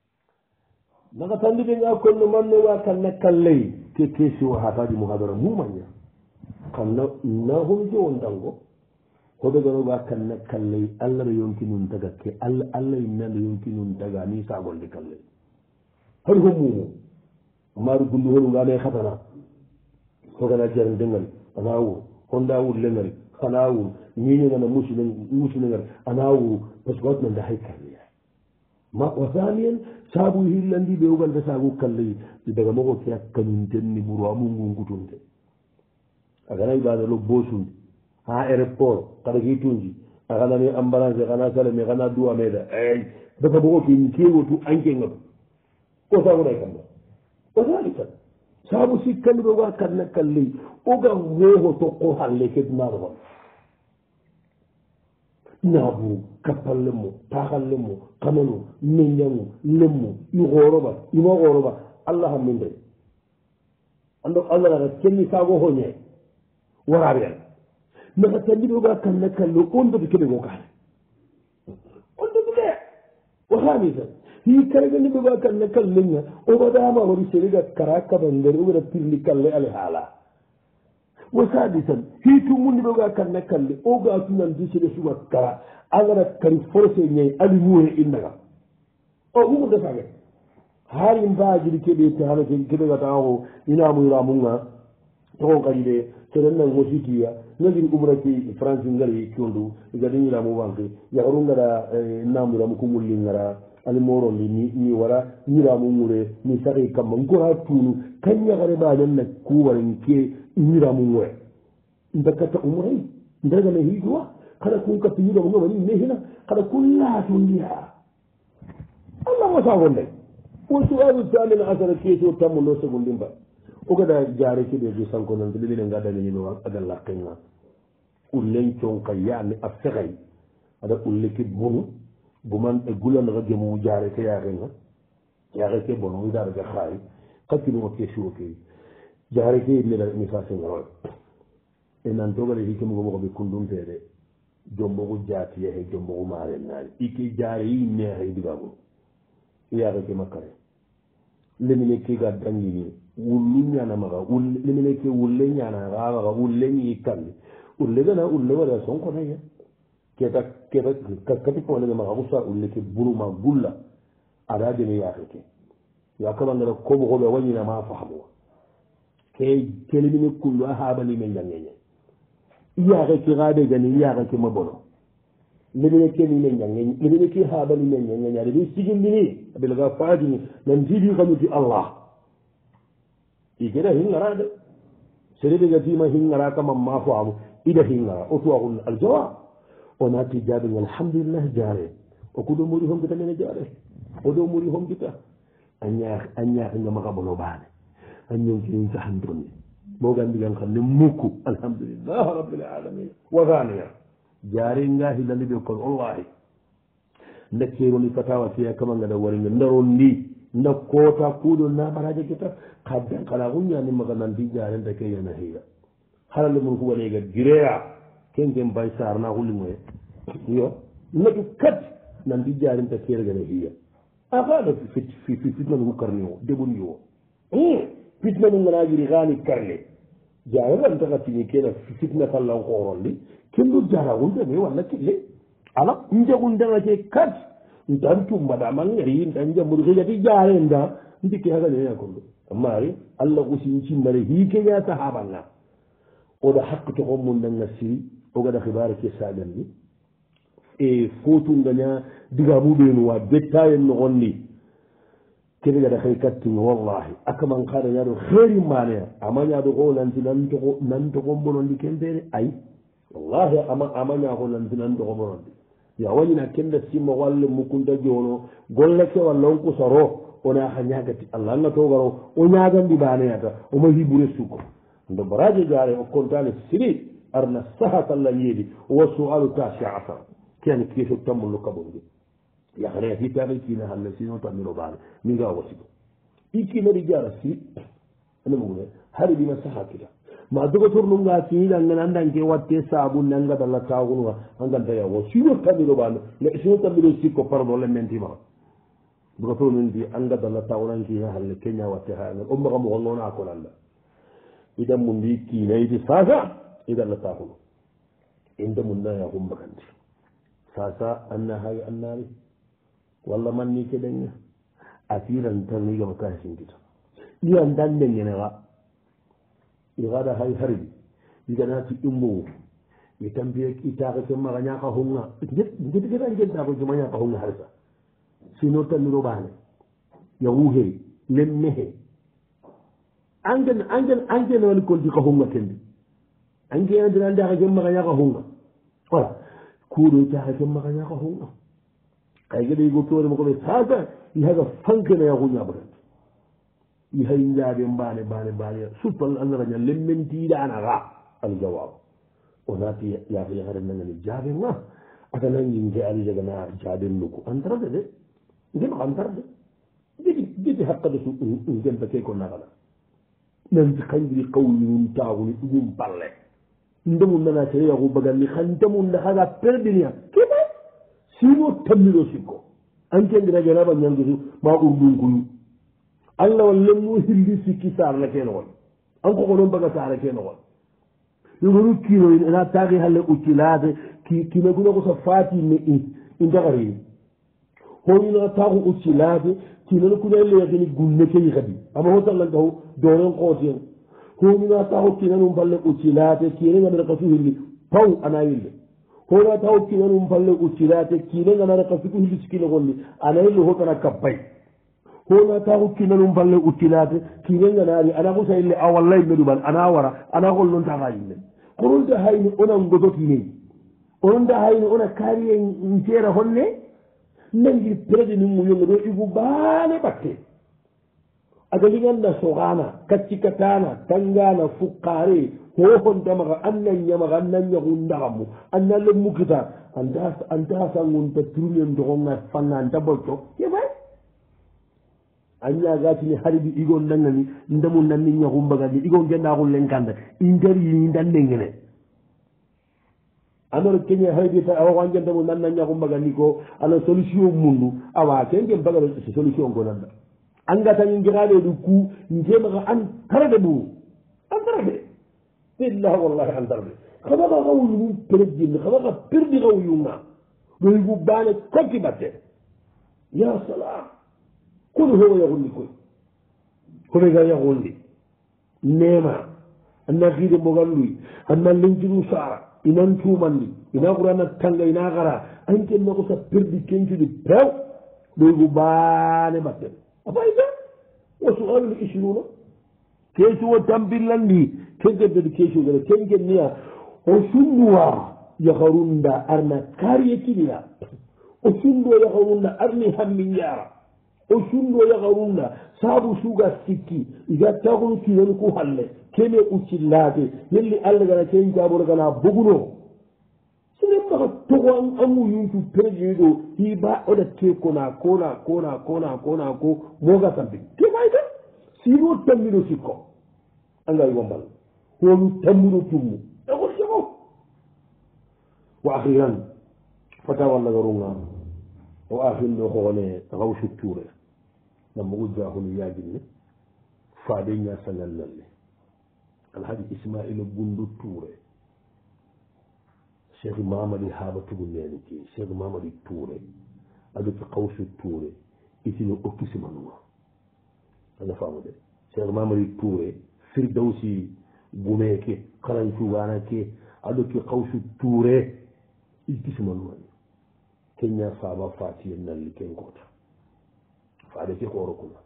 nakatan de nga ko no man wa kan nakalle ke kesi wa hataji muhadara mumanya kanna na hum jo ndango ko be garo ba kan nakalle Allah yonki nun daga ke Allah Allah inna yonki nun daga ni sa gonde kalle har ko mu maru gundu holu ngale khatana ko gana jern dengal anawu honda wu lengal khanawu ni ni na muslim muslim ngal anawu pasgot nan da haykaliya ma wasaniyan sabu hillandi be ugal da sabu kalle daga mako kiya kanun tenni buru amungu ngutunde agana ibada lo bosu ha airport kada gitunji agana ni ambulance kana sale me kana duwa meda ay daga mako ki ni kewo tu anke ngab ko sabu dai kamba وذلك سابو سيكل بوا كان كلي اوغا وو تو كو حالي كد نارو نابو كفال لمو تاخال لمو كامنو مينيامو لمو يغوروبا يما غوروبا الله من دي اندو الله لا كني ساغو هوني ورابيا نغا تندي بوا كان كلو اوندو بكبي غوكال اوندو بلا وخامسا hi karaga ni baba kan na kallinga o bada ma wari seriga karaka bandere o da pilli kalle al hala wasadisan hi tumundi baba kan na kalle o ga tunan disire suwa kara agara kari force nyai ali muhe indaga o mu da sage halin baajiri keɓe te hana keɓega taxo ina muyramunga toxon kayide seren nang mositiya ngagiri umrake france ngari condu gadi ñiramu wanke yaxaru ngara namuramu ku mulli ngara ali morondi ni ni wara ñiramu ŋure ni saxi kamma nkora tunu kan ñaxare ɓanen na kuwaren ke ñiramu ŋure mbekata umray ndagana hiduwa xana kun kappi ñiramu ngomani mehina xana kun laatundiya allah mosagonde وسؤال الثامن عشر كيسو تم نو سغوندين با وغدا جاري كي دي سانكو نان دي لين غادا ني نو ادال لا كينا ولين تون كيان افخاي ادا ولكي بونو بومان اغولا نغا جيمو جاري كي يا غينا يا غي كي بونو دار جا خاي كاتي نو كيسو كي جاري كي لي لا ميساج نغا ان ان توغالي هي كيمو مو بي كوندوم تيري جومبو جاتي هي جومبو ماري نال ايكي جاري ني هي ديغامو yaga ke makare lemine ke ga dangini wullu nyana maga wul lemine ke wulle nyana ga ga wulle ni kan ulle gana ulle wala son ko naya ke ta ke ta kati ko ne maga usa ulle ke buru ma gulla ada de ya ke ya ka bangara ko bo ko wani na ma fahamu ke ke lemine kullu ha ba ni men nyangenye yaga ke ga de gani yaga ke mabono lebene ke ni men nyangenye lebene ke ha ba ni men nyangenye de sigin ni bilaga faajini nan jiiɗi kañuti allah i geɗa hingaraade sereɓe gatima hingara kamam ma faamu ida hingara o tuwaxun aljawab o naati jaaɓe alhamdulillah jaare o kuɗo muri homgita mene jaare o ɗo muri homgita a ñaax a ñaaxinga maxa ɓolo ɓaane a ñonkinin saxandonni mogandigan xam ne mukku alhamdulillah rabbil alamin wasaniya jaare nga hilaliɓe kon wallahi ndekkeeroni fatawa fiya kamanga da waringa ndaron ndi ndakkota kuuɗo nabaraje kita kaddan kala huñani maga nandi jaren da ke yana hiya halalle mun ko waɗega gireya kenken bay sarna hullingoye yo natu kat nandi jaren da keregana hiya akaɗa fitna nugu karni o deɓundi o fitna nu ganagiri hani karne jaregan takatini kena fitna kallan korondi kendu jaragundeme walla kille ala njagundangake kat ntan tumbaɗa mangari ntan jammuɗo kejati jarenda ndikki haganeya kondo amari allah kusin cimmare hikeña sahabanga oɗa hakka togon mum nanga siri ogaɗa hibara ke saɗandi e fotungaña diga muɓenuwa bettayen nogonni kede gaɗa hay kattinga wallahi akaman kaɗañaɗo heeri maneya amañaɗo ko nanti nantogo nantogon bonondi kempere ayi wallahi ama amañako nanti nantogo bonondi ya wañina kenda simma walle mukunda jono golleke walla on kusaro ona ha ñagati allah anga togaro o ñagandi baneyata oma hibure suko ndo baraje jare o kontane siri arna sahat allah yeedi wa sualu tasi asar kene keso tammullo kaɓonge yakare hitare kina halle sino tammiro bane min ga wasigo ikkinaɗi jara si ene mugune hari ɗima saha kita ma dogotor num ga tiiɗangen andanke watte saabu nangadalla tagunwa angantaya wo sino tamiro ɓano le sino tamiro sikko pardon le mentima dogotor min di angadalla tagunankina halle keña watte haangen o maga mogo noona konanda idan mum ndi kiinaydi sasa idalla taguno inde mum naya humbakanti sasa anna hay annari walla manni keɗenga a firan tan igama kaha sinkita ɗiyan dandengenega igaɗa hay harbi iganati immowo mi tambiye itaka ke maga ñaka hunga jetigeta jedɗako juma ñaka hunga harsa sino tanniro ɓane ya wuhe lemmehe angen angen angen wani kolti ka hunga kendi ange andirandaka ke maga ñaka hunga voilà kuuɗo itaka ke maga ñaka hunga kay geɗe yigo toore mo koɓe sasa ihaga fankenaya huñaɓatante i hay njaaɓe mbaane baane baane surtout andaraña lemmentiiɗaanaga aljawab o naati yaaka yakare nangani jaaɓe nga ata nangi nge aljagana jaaɓen nuku antarade de ngeno antarde jegi jegi hakkade su ngenta ke ko nagala nanti kanjiri kawni num taaguni ɗumum balle ndemum nana sereyaku baganni xan temum nde xaga perdinia keɓa sino tammiro sikko ankengira janaba ñangisu ma urdun kuyu allah walle mu hilli sikki sarla ke noxon an kokonon baga sara ke noxon yogonu kiinoyin ena taxi halle uccilate kime kuna kosa fatime intaxarini hoyina taxu uccilate kinano kuna leexini gunne ke yixadi ama hotallantahu donen xootiyen honina taxu kinanum palle uccilate kinengana reka su hilli paw ana yille hona taxu kinanum palle uccilate kinengana reka suku hilli sikine xonni ana yille hotana kabbay hona taxu kinanum palle uccilate kinenganari ana xusa yille a wallay meɗuɓan ana wara ana xol non taxa yillen koronta hayni ona ngototine ononta hayni ona kariye nceera honne nangir prede nin muyonge ɗo igu baane ɓatte aga liganda sogana kaccikatana tangana fukkare hohontamaxa annan ñamaxa annan ñaxu ndaxamu annan le mukita anta sangunta turmen doxonga fanga anta bolto yefay a ñagatini hariɓi igon ndangani ndamu nanni ñaxu mbagani igon gendaxu lenkanda interi ndandengene anoro keñe haybita awa wanjantamu nanna ñaxu mbagani ko ana solution mundu awa kenge mbagano solution gonanda angatañi ngiraɗeɗu ku njemaxa an tarade ɓu an tarade billah wallahi an tarade xaɓaxa xawuyumum perejinne xaɓaxa perdi xawuyunga ɗoyigu bane kokki batte ya salam kono howo yaxundi koy koɓega yaxundi nema anna xiide mbogan luy anna lenciru sara inan tumandi ina xurana tanga ina xara anken naxo sa perdi kencudi pew ɗoyigu bane batten afayda wa sualu lishruna keesu wo tambillandi kegeddedi keesugene kengenniya o sunduwa yaharunda arna kariyetiniya o sunduwa yaharunda arni hammi jara o sunduwa yaharunda saabu suga sikki iga taxunu kinani ku halle kene uccillate yelli allah gana ken jaboro gana boguno sene maxa toxo amu yuntu président ɗo hiba oɗa ke kona kona kona kona kona ko moga sampi ke fayda sino tammino sikko anga yombal honu tammino tummu ɗago sego wa akhiran fata walla garunga o akhin ɗo xoone xaw sutture nammogu jahunu yajinne faade ñasangal nalle alhaji ismaila gundu touré cheikh mamadi haaba tugu neni ki cheikh mamadi touré aɗoti xawsu touré itino okkisimanuma ana famude cheikh mamadi touré firdawsi gumeke kalan cuganake aɗoti xawsu touré ikkisimanumani keña faaba fatiye nalli ken kota faade ke xooro kuna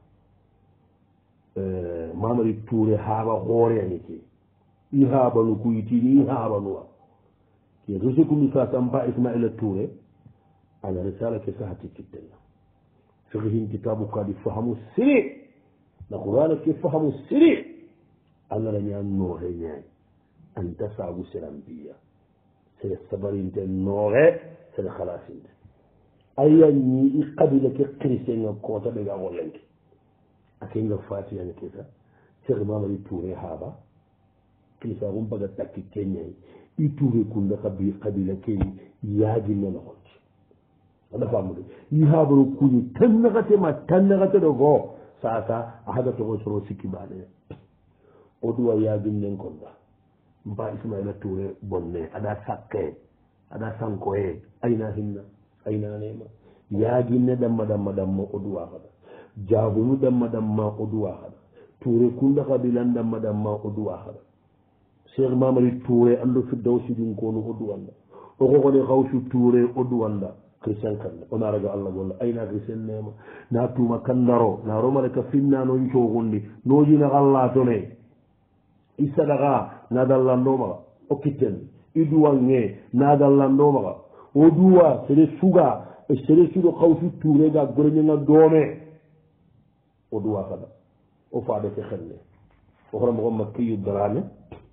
mamadi touré haaba xooreani ke i haabanu kuyitini i haabanuwa ke resekumi sa tampa ismaila touré ana risala ke sahati kittenna fiqhin kitabu kadi fahamu siri na qur'ana ke fahamu siri allah la ñaan nooxe ñaay anta saabu serambiya sere sabarinte nooxe sere halasinte aya ñi i qabila ke christienga koota ɓega xollenke a kenga fatiyane ke sa cheikh mamadi touré haaba kilisaxum baga takki keñay i touré kunda kabi qabila ke yaajinne noxonti ana famude i haabaro kuñi tannaxatema tannaxate ɗo fo sasa a haga toxo soro sikki baane o duwa yaaginnen konda mba ismaila touré bonne aɗa sakke aɗa sankoye ayna hinna ayna nema yaaginne ɗamma ɗamma ɗamma o duwa xaɗa jabunu ɗamma ɗamma o duwa xaɗa touré kunda kabilan ɗamma ɗamma o duwa xaɗa cheikh mamadi touré ando firdaw sidin konu o duwanda o xoxone xawsu touré o duwanda christian kanne ona raga allah golla ayna christian nema na tuma kannaro na romale ka finna non cogundi nojina allah tone i sadaka nadallandomaxa o kitten i duwange nadallandomaxa o duwa sere suga sere sugo xawsu touré ga goreñanga doome o duwa kada o faade ke xenne o xora moxo makkiyu darame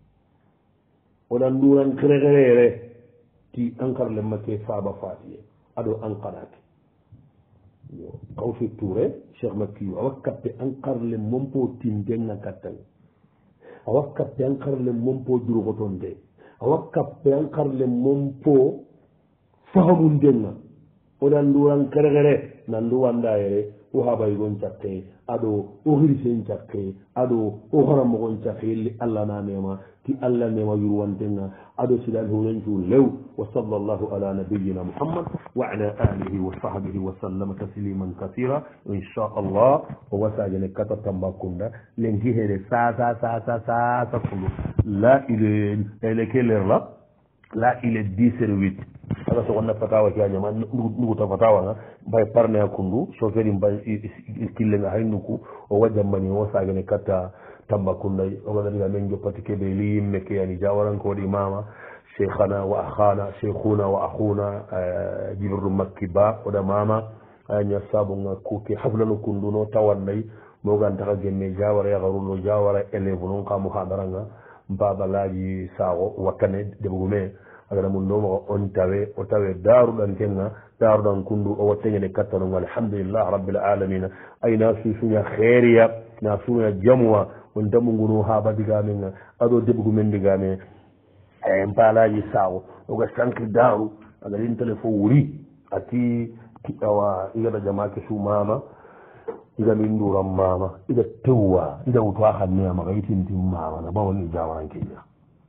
oɗan nduran xerexerere ti encare le make faaba fatiye aɗo encarake xawsu touré cheikh makkiyu awa kappe encare le mompo tindenga kattan awa kappe encare le mompo durogotonde awa kappe encare le mompo fahamundenga oɗan nduran kerekere nan nduwandayere o haɓay gon cakke aɗo o hirisen cakke aɗo o horamogon cakke yelli allah na nema ti allah nema yurwantenga aɗo siɗan hunencu lew wa sallallahu ala nabiyina muhammad wa ala alihi wa sahbihi wa sallama tasliman kasira inchallah o wasajene kata tambakunda lenki here sa sa sa sa sa sa kulu la ile ele kelerla la il est dix heures huit ala so wonna fatawa ki anyama nuguta fatawa nga bay parne akundu so feri mbay kille nga haynuku o wajambani o sagane kata tambakunda o gadariga men joppati kebe li yimme ke yani jawarankoɗi mama cheikhana wa akhana cheikhuna wa akhuna jibril makki ba oɗa mama aya sabunga kuke haflano kundu no tawannay mogantaka gemme jawara yagaruno jawara élève non ka muhadaranga babalaji sago wakkane deɓugume agana mum ɗo on tawe o tawe daruɗan kenga daruɗan kundu o wattengene kattanogo alhamdulillah rabbil alamina ayna susuña heeriya na suña jamuwa on damuguno ha badigamen aɗo deɓugumen digame e mbalaji sago oga sanki daru aga lintele fo wuri ati awa igata jamake su mama iga min nduran mama iga tewwa ida wuto a xanne amaxa yitintin mama na bawani jawarankeña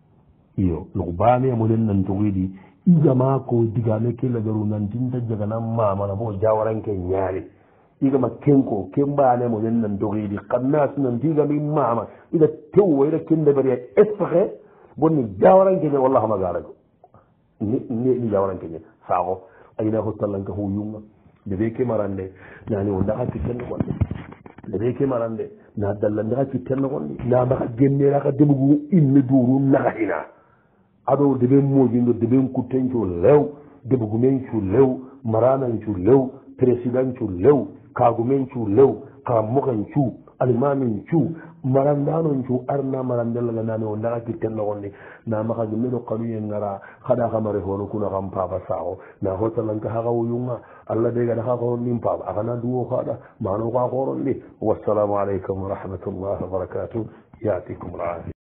iyo loko bane monen nan toxidi igama ko digame ke lagaru nantinta jaganan mama na bo jawaranke ñaari igama kenko ken bane monen nan toxidi xannas nanti igamin mama ida tewwa ida ken deɓaria espaxe bonni jawarankeña walla xama garago ni ni jawarankeña saxo ayina ko tallanka hu yunga debe ke marande nani o ndaxa kittenno gonɗe debe ke marande na dalla ndaxa kittenno gonɗe na maxa gemmeraxa deɓugu imme duru naxatina aɗo deben moƴindo deben kuttencu lew deɓugumencu lew maranancu lew présidencu lew kagumencu lew karammoxencu alimamincu marandanoncu arna marandellaga nani o ndaxa kittenno gonɗe na maxa gemmeno xanuye ngara xaɗa xamare hono kuna xam papa saxo na xotalanka xaxa woyunga allah de gada xa xoron nin paaba axana duwo xaɗa mano xa xoron ɗi wassalamu aleykum wa rahmatullah wa barakatuh yatikum alafia